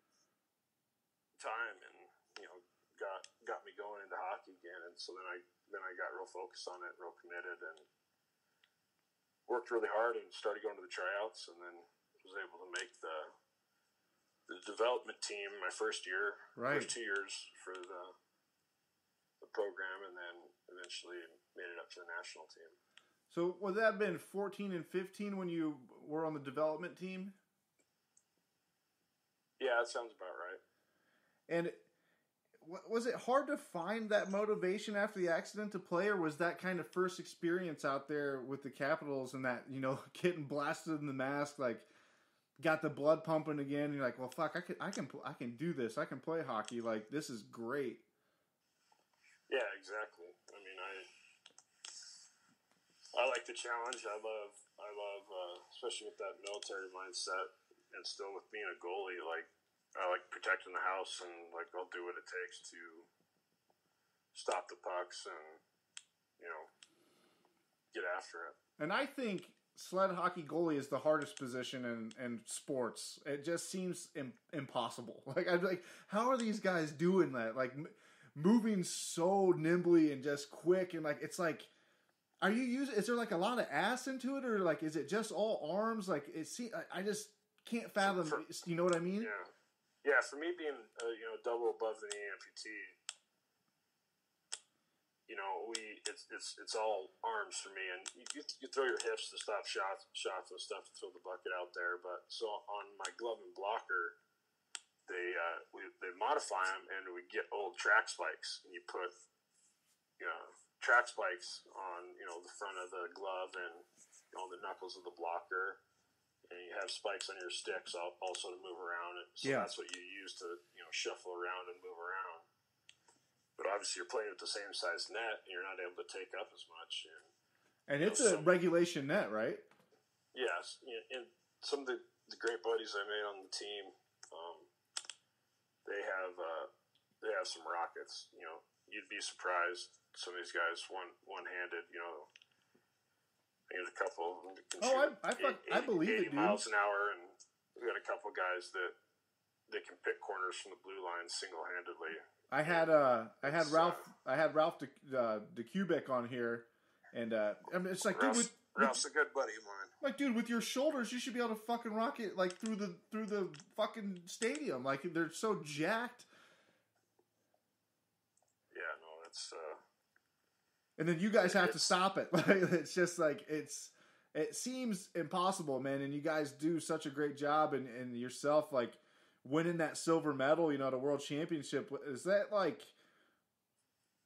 time, and you know, got got me going into hockey again. And so then I then I got real focused on it, real committed, and worked really hard, and started going to the tryouts, and then was able to make the the development team my first year, right. first two years for the the program, and then eventually made it up to the national team. So would that have been fourteen and fifteen when you were on the development team? Yeah, that sounds about right. And was it hard to find that motivation after the accident to play, or was that kind of first experience out there with the Capitals and that, you know, getting blasted in the mask, like got the blood pumping again, and you're like, well, fuck, I can, I can, I can do this. I can play hockey. Like, this is great. Yeah, exactly. I mean, I I like the challenge. I love, I love, uh, especially with that military mindset, and still with being a goalie. Like, I like protecting the house, and like I'll do what it takes to stop the pucks and you know get after it. And I think sled hockey goalie is the hardest position in, in sports. It just seems im- impossible. Like I'm like, how are these guys doing that? Like m- moving so nimbly and just quick, and like it's like. Are you using? Is there like a lot of ass into it, or like is it just all arms? Like it. See, I, I just can't fathom. For, you know what I mean? Yeah, yeah. For me, being uh, you know double above the knee amputee, you know we it's it's it's all arms for me, and you, you, you throw your hips to stop shots, shots and stuff to throw the bucket out there. But so on my glove and blocker, they uh, we they modify them, and we get old track spikes, and you put you know. track spikes on, you know, the front of the glove and, you know, the knuckles of the blocker, and you have spikes on your sticks also to move around. So yeah. That's what you use to, you know, shuffle around and move around. But obviously you're playing with the same size net, and you're not able to take up as much. And, and it's know, a some, regulation net, right? Yes. And some of the, the great buddies I made on the team, um, they have uh, they have some rockets, you know. You'd be surprised. Some of these guys, one one handed, you know. There's a couple. Of them can oh, I I, eighty, I believe eighty it, dude. miles an hour, and we got a couple of guys that they can pick corners from the blue line single handedly. I had uh I had it's, Ralph uh, I had Ralph De, uh, DeCubic on here, and uh I mean, it's like Ralph's, dude, with, Ralph's with, a good buddy of mine. Like, dude, with your shoulders, you should be able to fucking rock it like through the through the fucking stadium. Like they're so jacked. Uh, and then you guys have to stop it. Like it's just like it's it seems impossible, man. And you guys do such a great job, and, and yourself like winning that silver medal, you know, at a world championship. Is that like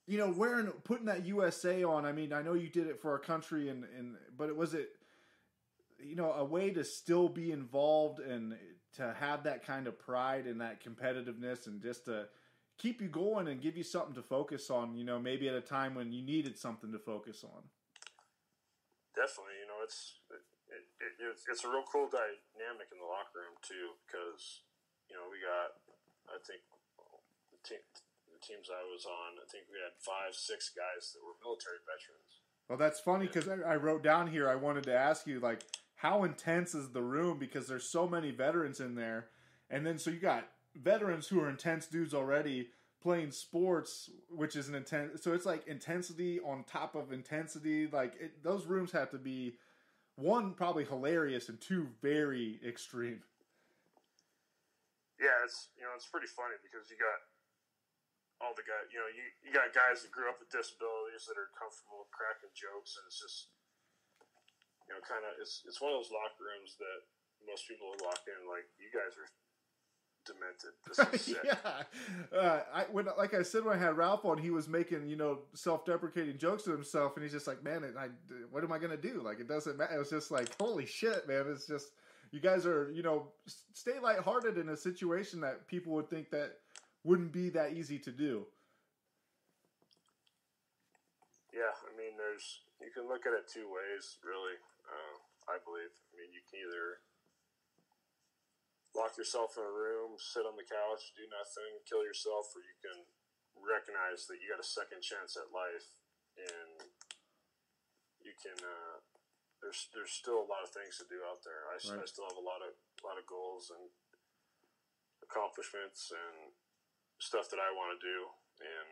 you know, wearing, putting that U S A on, I mean, I know you did it for our country, and, and but it was it, you know, a way to still be involved and to have that kind of pride and that competitiveness and just to keep you going and give you something to focus on, you know, maybe at a time when you needed something to focus on. Definitely, you know, it's it, it, it's, it's a real cool dynamic in the locker room, too, because, you know, we got, I think, the, team, the teams I was on, I think we had five, six guys that were military veterans. Well, that's funny because I, I wrote down here, I wanted to ask you, like, how intense is the room? Because there's so many veterans in there. And then so you got veterans who are intense dudes already playing sports, which is an intense. So it's like intensity on top of intensity. Like it, those rooms have to be, one, probably hilarious, and two, very extreme. Yeah, it's, you know, it's pretty funny because you got all the guys, you know, you, you got guys that grew up with disabilities that are comfortable cracking jokes, and it's just, you know, kind of, it's it's one of those locker rooms that most people would walk in like, you guys are demented. This is sick. Yeah. Uh, I, when, like I said, when I had Ralph on, he was making, you know, self-deprecating jokes to himself, and he's just like, man, I, what am I going to do? Like, it doesn't matter. It was just like, holy shit, man. It's just, you guys are, you know, stay lighthearted in a situation that people would think that wouldn't be that easy to do. Yeah, I mean, there's, you can look at it two ways, really, uh, I believe. I mean, you can either lock yourself in a room, sit on the couch, do nothing, kill yourself, or you can recognize that you got a second chance at life, and you can, uh, there's there's still a lot of things to do out there. I, right. I still have a lot of a lot of goals and accomplishments and stuff that I want to do, and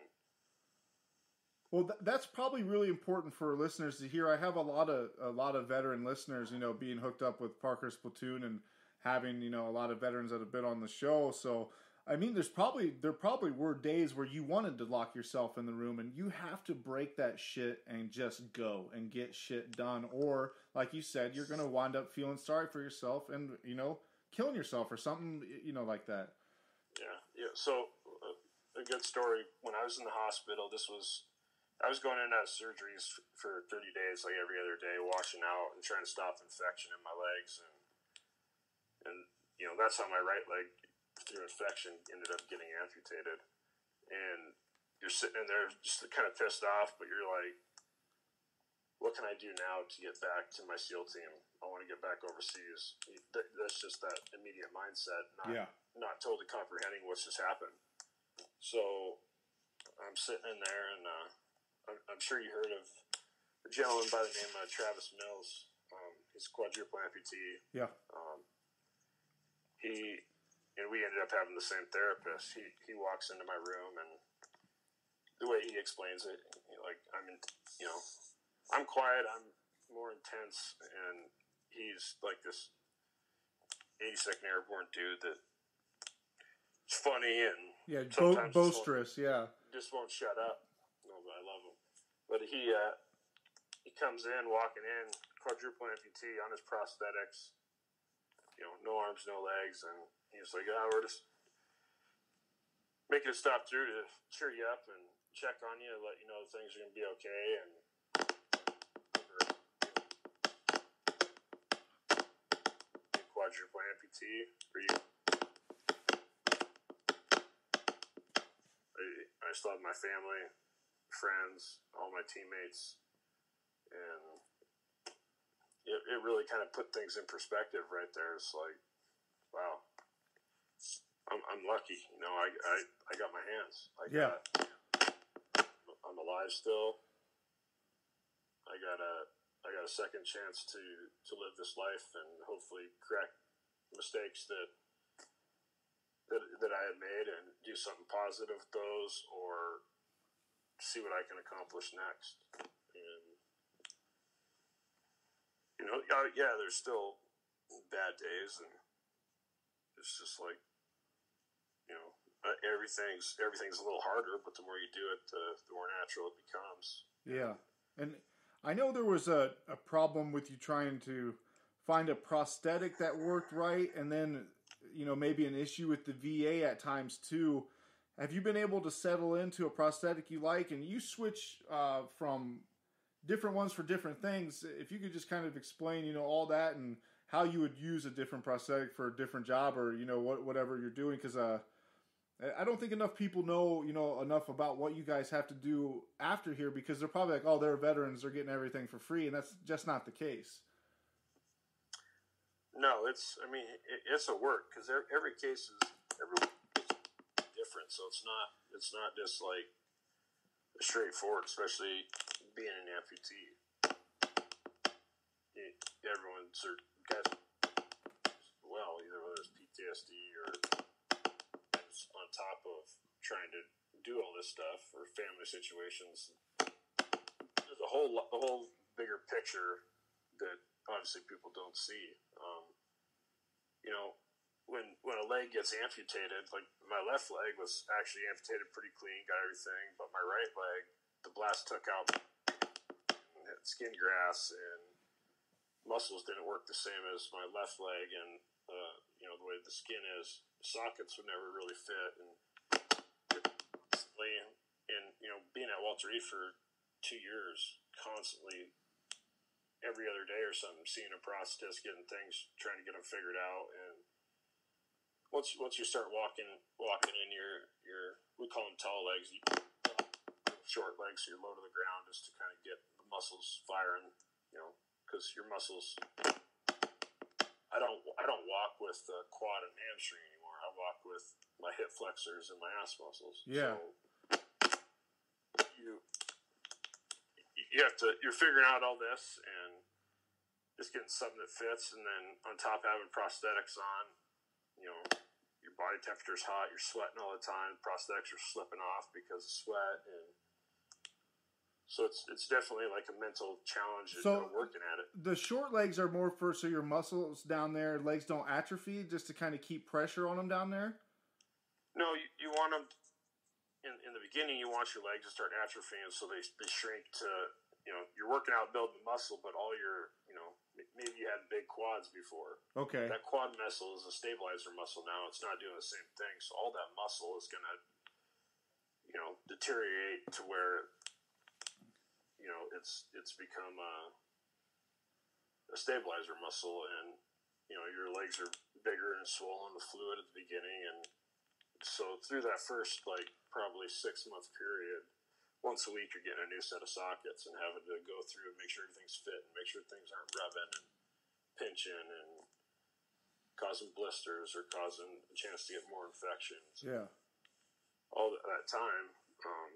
well, th- that's probably really important for listeners to hear. I have a lot of a lot of veteran listeners, you know, being hooked up with Parker's platoon and having, you know, a lot of veterans that have been on the show. So, I mean, there's probably there probably were days where you wanted to lock yourself in the room, and you have to break that shit and just go and get shit done, or like you said, you're gonna wind up feeling sorry for yourself and, you know, killing yourself or something, you know, like that. Yeah, yeah. So. A good story. When I was in the hospital, this was, I was going in and out of surgeries for thirty days, like every other day, washing out and trying to stop infection in my legs, and and you know, that's how my right leg, through infection, ended up getting amputated. And you're sitting in there just kind of pissed off, but you're like, what can I do now to get back to my SEAL team? I want to get back overseas. That's just that immediate mindset, not yeah. not totally comprehending what's just happened. So I'm sitting in there, and uh, I'm, I'm sure you heard of a gentleman by the name of Travis Mills. Um, he's a quadruple amputee. Yeah. Um, he and we ended up having the same therapist. He he walks into my room, and the way he explains it, like I'm in, you know, I'm quiet, I'm more intense, and he's like this eighty-second Airborne dude that. It's funny and yeah, bo- boisterous. Just yeah, just won't shut up. No, but I love him. But he uh, he comes in, walking in, quadruple amputee on his prosthetics. You know, no arms, no legs, and he's like, "Ah, oh, we're just making a stop through to cheer you up and check on you, let you know things are gonna be okay." And quadruple amputee, are you? I still have my family, friends, all my teammates, and it, it really kind of put things in perspective right there. It's like, wow, I'm I'm lucky, you know. I I, I got my hands. I yeah. got, I'm alive still. I got a I got a second chance to, to live this life and hopefully correct mistakes that. That, that I had made and do something positive with those, or see what I can accomplish next. And you know, yeah, there's still bad days, and it's just like, you know, everything's everything's a little harder, but the more you do it, the, the more natural it becomes. Yeah, and I know there was a, a problem with you trying to find a prosthetic that worked right, and then, you know, maybe an issue with the V A at times too. have you been able to settle into a prosthetic you like? And you switch uh, from different ones for different things. If you could just kind of explain, you know, all that and how you would use a different prosthetic for a different job or, you know, what, whatever you're doing. Because uh, I don't think enough people know, you know, enough about what you guys have to do after here because they're probably like, oh, they're veterans, they're getting everything for free. And that's just not the case. No, it's, I mean, it, it's a work because every case is, every case is different. So it's not, it's not just like straightforward, especially being an amputee. It, everyone's, or guys, well, either whether it's P T S D or on top of trying to do all this stuff or family situations. There's a whole, a whole bigger picture that obviously people don't see. Um, you know, when when a leg gets amputated, like my left leg was actually amputated pretty clean, got everything, but my right leg, the blast took out skin grafts and muscles didn't work the same as my left leg, and uh, you know the way the skin is, sockets would never really fit, and and you know being at Walter Reed for two years, constantly, every other day or something, seeing a prosthetist, getting things, trying to get them figured out, and once once you start walking walking in your your we call them tall legs, you, short legs, so you're low to the ground just to kind of get the muscles firing, you know, because your muscles. I don't I don't walk with the quad and hamstring anymore. I walk with my hip flexors and my ass muscles. Yeah. So you you have to you're figuring out all this and just getting something that fits, and then on top of having prosthetics on, you know, your body temperature's hot, you're sweating all the time, prosthetics are slipping off because of sweat, and so it's it's definitely like a mental challenge so working at it. The short legs are more for so your muscles down there, legs don't atrophy, just to kind of keep pressure on them down there? No, you, you want them, in, in the beginning, you want your legs to start atrophying so they, they shrink to, you know, you're working out building muscle, but all your, you know, maybe you had big quads before. Okay. That quad muscle is a stabilizer muscle now. It's not doing the same thing. So all that muscle is going to, you know, deteriorate to where, you know, it's it's become a, a stabilizer muscle, and you know your legs are bigger and swollen with fluid at the beginning, and so through that first like probably six month period, once a week you're getting a new set of sockets and having to go through and make sure everything's fit and make sure things aren't rubbing and pinching and causing blisters or causing a chance to get more infections. Yeah. All that, that time. Um,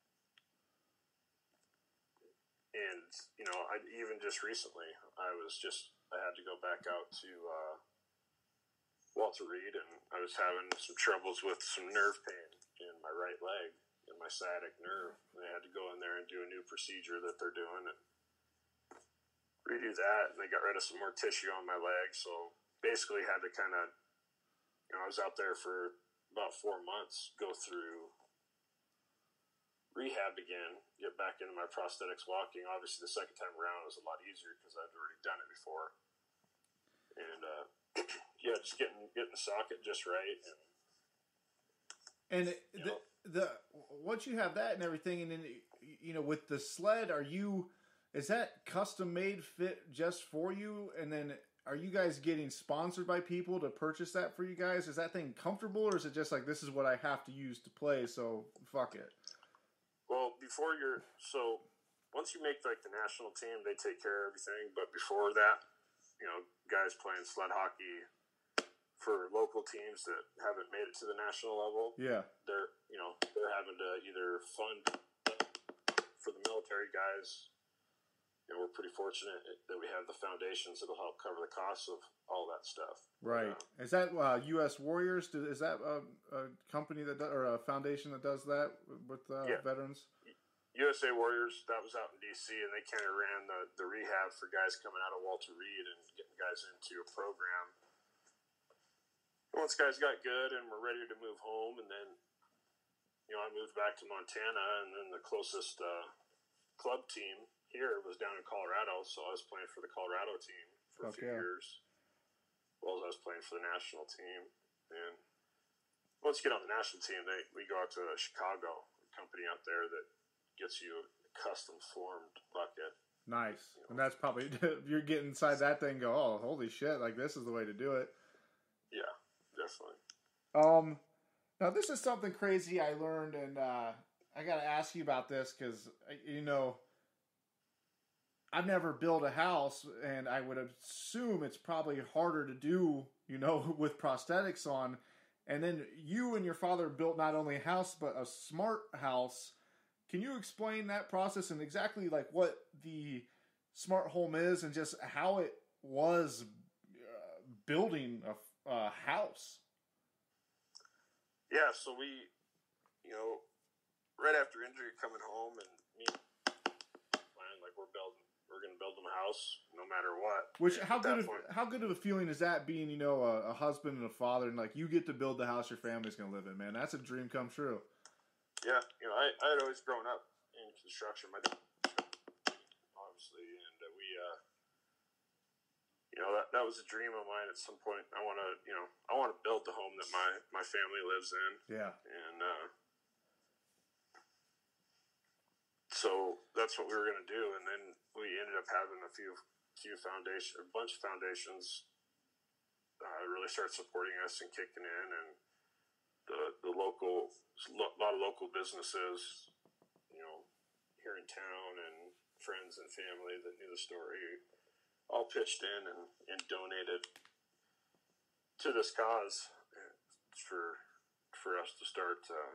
And, you know, I even just recently, I was just, I had to go back out to uh, Walter Reed, and I was having some troubles with some nerve pain in my right leg, in my sciatic nerve. And I had to go in there and do a new procedure that they're doing and redo that. And they got rid of some more tissue on my leg. So basically had to kind of, you know, I was out there for about four months, go through rehab again, get back into my prosthetics walking. Obviously, the second time around was a lot easier because I'd already done it before. And, uh, yeah, just getting getting the socket just right. And And, the, know, the once you have that and everything, and then, you know, with the sled, are you, is that custom made fit just for you? And then are you guys getting sponsored by people to purchase that for you guys? Is that thing comfortable, or is it just like, this is what I have to use to play, so fuck it? Well, before you're, so once you make like the national team, they take care of everything. But before that, you know, guys playing sled hockey for local teams that haven't made it to the national level, yeah, they're, you know, they're having to either fund for the military guys. You know, we're pretty fortunate that we have the foundations that'll help cover the costs of all that stuff. Right. Uh, is that uh, U S Warriors? Is that a, a company that does, or a foundation that does that with uh, yeah. veterans? U S A Warriors, that was out in D C, and they kind of ran the, the rehab for guys coming out of Walter Reed and getting guys into a program. Once guys got good and were ready to move home, and then, you know, I moved back to Montana, and then the closest uh, club team here was down in Colorado, so I was playing for the Colorado team for Fuck a few yeah. years, as well as I was playing for the national team. And once you get on the national team, they we go out to Chicago, a company out there that gets you a custom formed bucket. Nice. You know. And that's probably, you're getting inside that thing and go, oh, holy shit, like this is the way to do it. Yeah, definitely. Um, now this is something crazy I learned, and uh, I got to ask you about this because, you know, I've never built a house, and I would assume it's probably harder to do, you know, with prosthetics on. And then you and your father built not only a house, but a smart house. Can you explain that process and exactly like what the smart home is and just how it was uh, building a, a house? Yeah, so we, you know, right after injury coming home and me plan like we're building, we're going to build them a house no matter what. Which And how at good that of point- how good of a feeling is that being, you know, a, a husband and a father, and like you get to build the house your family's going to live in, man. That's a dream come true. Yeah, you know, I, I had always grown up in construction, my dad, obviously, and uh, we, uh, you know, that that was a dream of mine. At some point, I want to, you know, I want to build the home that my my family lives in. Yeah. And uh, so that's what we were going to do, and then we ended up having a few few foundation, a bunch of foundations uh, really start supporting us and kicking in, and the the local, a lot of local businesses, you know, here in town, and friends and family that knew the story, all pitched in and, and donated to this cause for for us to start uh,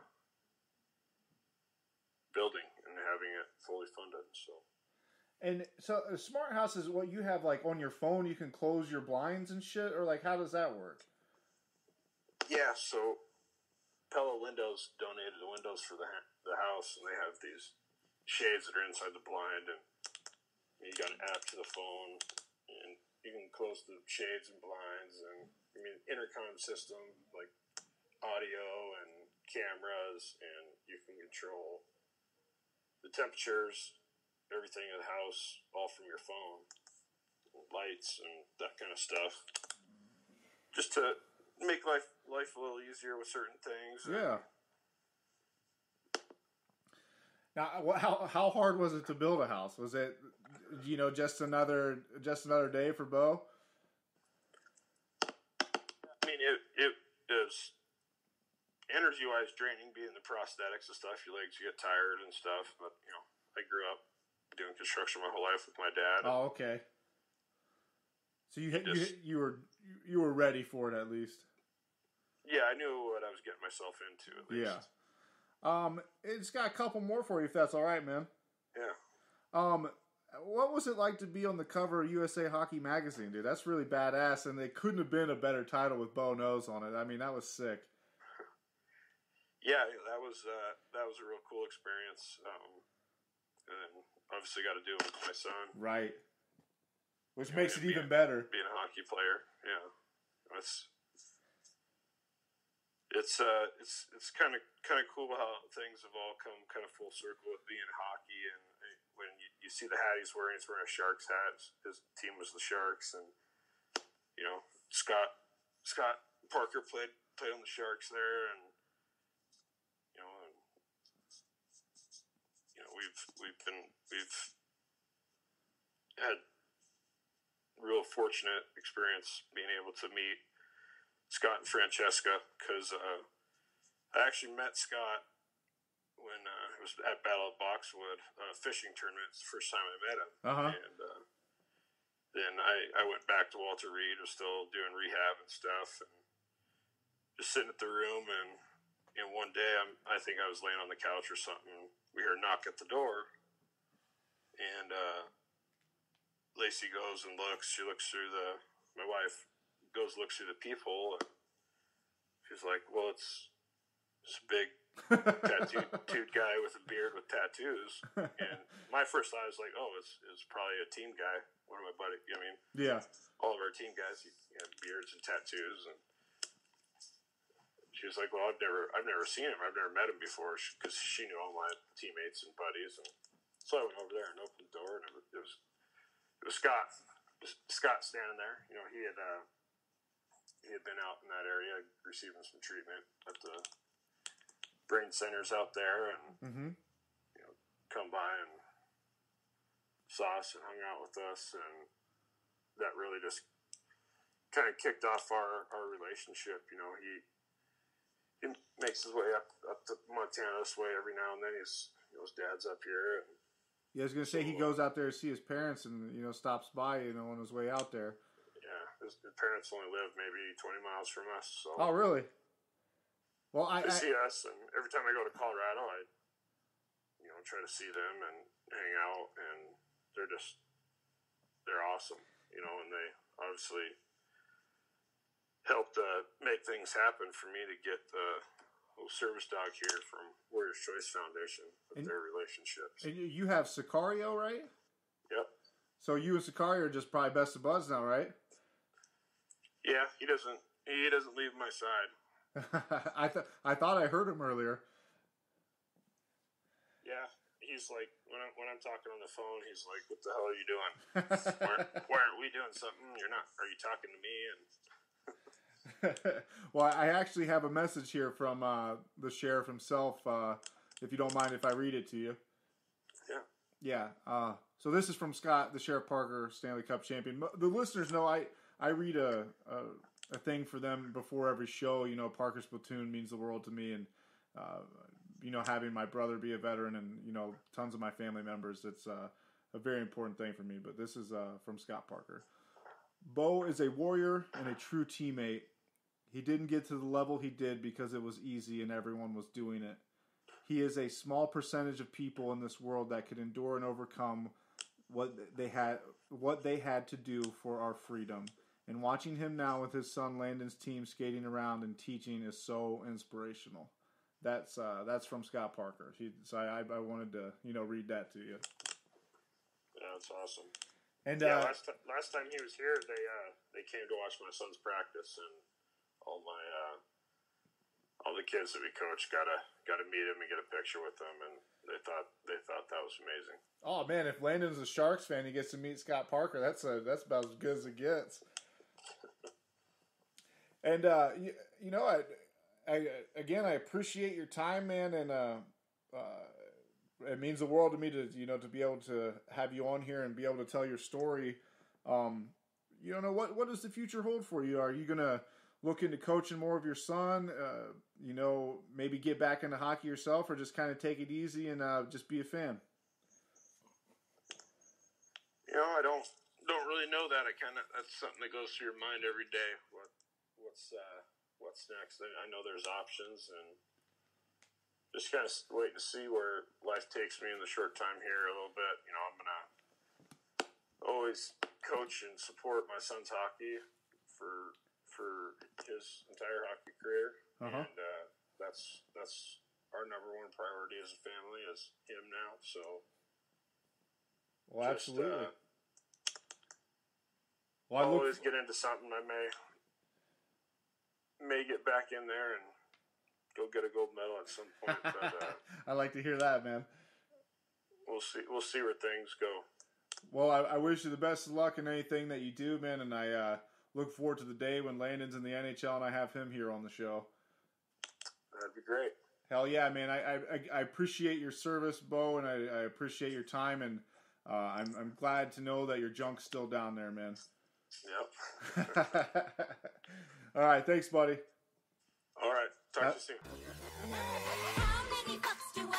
building and having it fully funded. So. And so a smart house is what you have like on your phone. You can close your blinds and shit, or like how does that work? Yeah, so Pella Windows donated the windows for the the house, and they have these shades that are inside the blind, and you got an app to the phone, and you can close the shades and blinds, and I mean intercom system like audio and cameras, and you can control the temperatures, everything in the house, all from your phone, lights and that kind of stuff, just to make life life a little easier with certain things. Yeah. Now, how how hard was it to build a house? Was it, you know, just another just another day for Bo? I mean, it it is energy wise draining, being the prosthetics and stuff. Your legs get tired and stuff. But you know, I grew up doing construction my whole life with my dad. Oh, okay. So you you Just- you were you were ready for it at least. Yeah, I knew what I was getting myself into at least. Yeah. Um, it's got a couple more for you if that's all right, man. Yeah. Um, what was it like to be on the cover of U S A Hockey Magazine, dude? That's really badass, and it couldn't have been a better title with Bo Knows on it. I mean, that was sick. Yeah, that was uh, that was a real cool experience. Um, and then obviously got to do it with my son. Right. Which Yeah, makes it being- even better. Being a hockey player, yeah, it's it's uh it's it's kind of kind of cool how things have all come kind of full circle with being hockey. And when you, you see the hat he's wearing, he's wearing a Sharks hat. His team was the Sharks, and you know Scott Scott Parker played played on the Sharks there, and you know and, you know we've we've been we've had real fortunate experience being able to meet Scott and Francesca, because uh, I actually met Scott when uh, it was at Battle of Boxwood, uh, fishing tournament. It's the first time I met him. Uh-huh. And uh, then I, I went back to Walter Reed, was still doing rehab and stuff, and just sitting at the room. And, and one day, I'm, I think I was laying on the couch or something. We heard a knock at the door, and uh, Lacey goes and looks. She looks through the, my wife goes, looks through the peephole, and she's like, well, it's this big tattooed, tattooed guy with a beard with tattoos. And my first thought was like, oh, it's, it's probably a team guy. One of my buddies, I mean, Yeah. all of our team guys you have beards and tattoos. And she was like, well, I've never, I've never seen him. I've never met him before, because she knew all my teammates and buddies. And so I went over there and opened the door, and it was, it was, it was Scott. Scott standing there. You know, he had, uh, he had been out in that area receiving some treatment at the brain centers out there, and Mm-hmm. you know, come by and saw us and hung out with us, and that really just kind of kicked off our, our relationship. You know, he he makes his way up up to Montana this way every now and then. He's you know, his dad's up here. And yeah, I was gonna say he goes out there to see his parents, and you know stops by you know on his way out there. Yeah, his, his parents only live maybe twenty miles from us. So Oh, really? Well, I, they I see us, and every time I go to Colorado, I you know try to see them and hang out, and they're just they're awesome. You know, and they obviously helped uh, make things happen for me to get the little service dog here from Warriors Choice Foundation with and, their relationships. And you have Sicario, right? Yep. So you and Sicario are just probably best of buds now, right? Yeah, he doesn't he doesn't leave my side. I thought I thought I heard him earlier. Yeah, he's like when I'm when I'm talking on the phone, he's like, "What the hell are you doing? why, why aren't we doing something? You're not. Are you talking to me?" And well, I actually have a message here from uh, the sheriff himself. Uh, if you don't mind, if I read it to you. Yeah. Yeah. Uh, so this is from Scott, the Sheriff Parker Stanley Cup champion. The listeners know I I read a, a a thing for them before every show. You know, Parker's platoon means the world to me, and uh, you know, having my brother be a veteran, and you know, tons of my family members. It's uh, a very important thing for me. But this is uh, from Scott Parker. Bo is a warrior and a true teammate. He didn't get to the level he did because it was easy and everyone was doing it. He is a small percentage of people in this world that could endure and overcome what they had what they had to do for our freedom. And watching him now with his son Landon's team skating around and teaching is so inspirational. That's uh, that's from Scott Parker. He, so I, I wanted to you know read that to you. yeah, that's awesome. And yeah, uh, last time last time he was here, they uh, they came to watch my son's practice, and all my uh, all the kids that we coach got to got to meet him and get a picture with him, and they thought they thought that was amazing. oh man, if Landon's a Sharks fan, he gets to meet Scott Parker. That's a that's about as good as it gets. And uh, you, you know, I, I again I appreciate your time, man, and uh, uh, it means the world to me to you know to be able to have you on here and be able to tell your story. Um, you don't know what what does the future hold for you? Are you gonna look into coaching more of your son? Uh, you know, maybe get back into hockey yourself, or just kind of take it easy and uh, just be a fan? You know, I don't don't really know that. I kind of that's something that goes through your mind every day. What what's uh, what's next? I, I know there's options, and just kind of wait to see where life takes me in the short time here a little bit. You know, I'm gonna always coach and support my son's hockey for for his entire hockey career, Uh-huh. and uh, that's that's our number one priority as a family is him now. So, Well, just, absolutely. Uh, well, I look always get into something. I may may get back in there and go get a gold medal at some point. But uh, I like to hear that, man. we'll see. We'll see where things go. Well, I, I wish you the best of luck in anything that you do, man, and I uh, look forward to the day when Landon's in the N H L and I have him here on the show. That'd be great. Hell yeah, man! I I, I appreciate your service, Bo, and I, I appreciate your time, and uh, I'm I'm glad to know that your junk's still down there, man. Yep. All right, thanks, buddy. All right. Talk Uh, to you soon. How many bucks do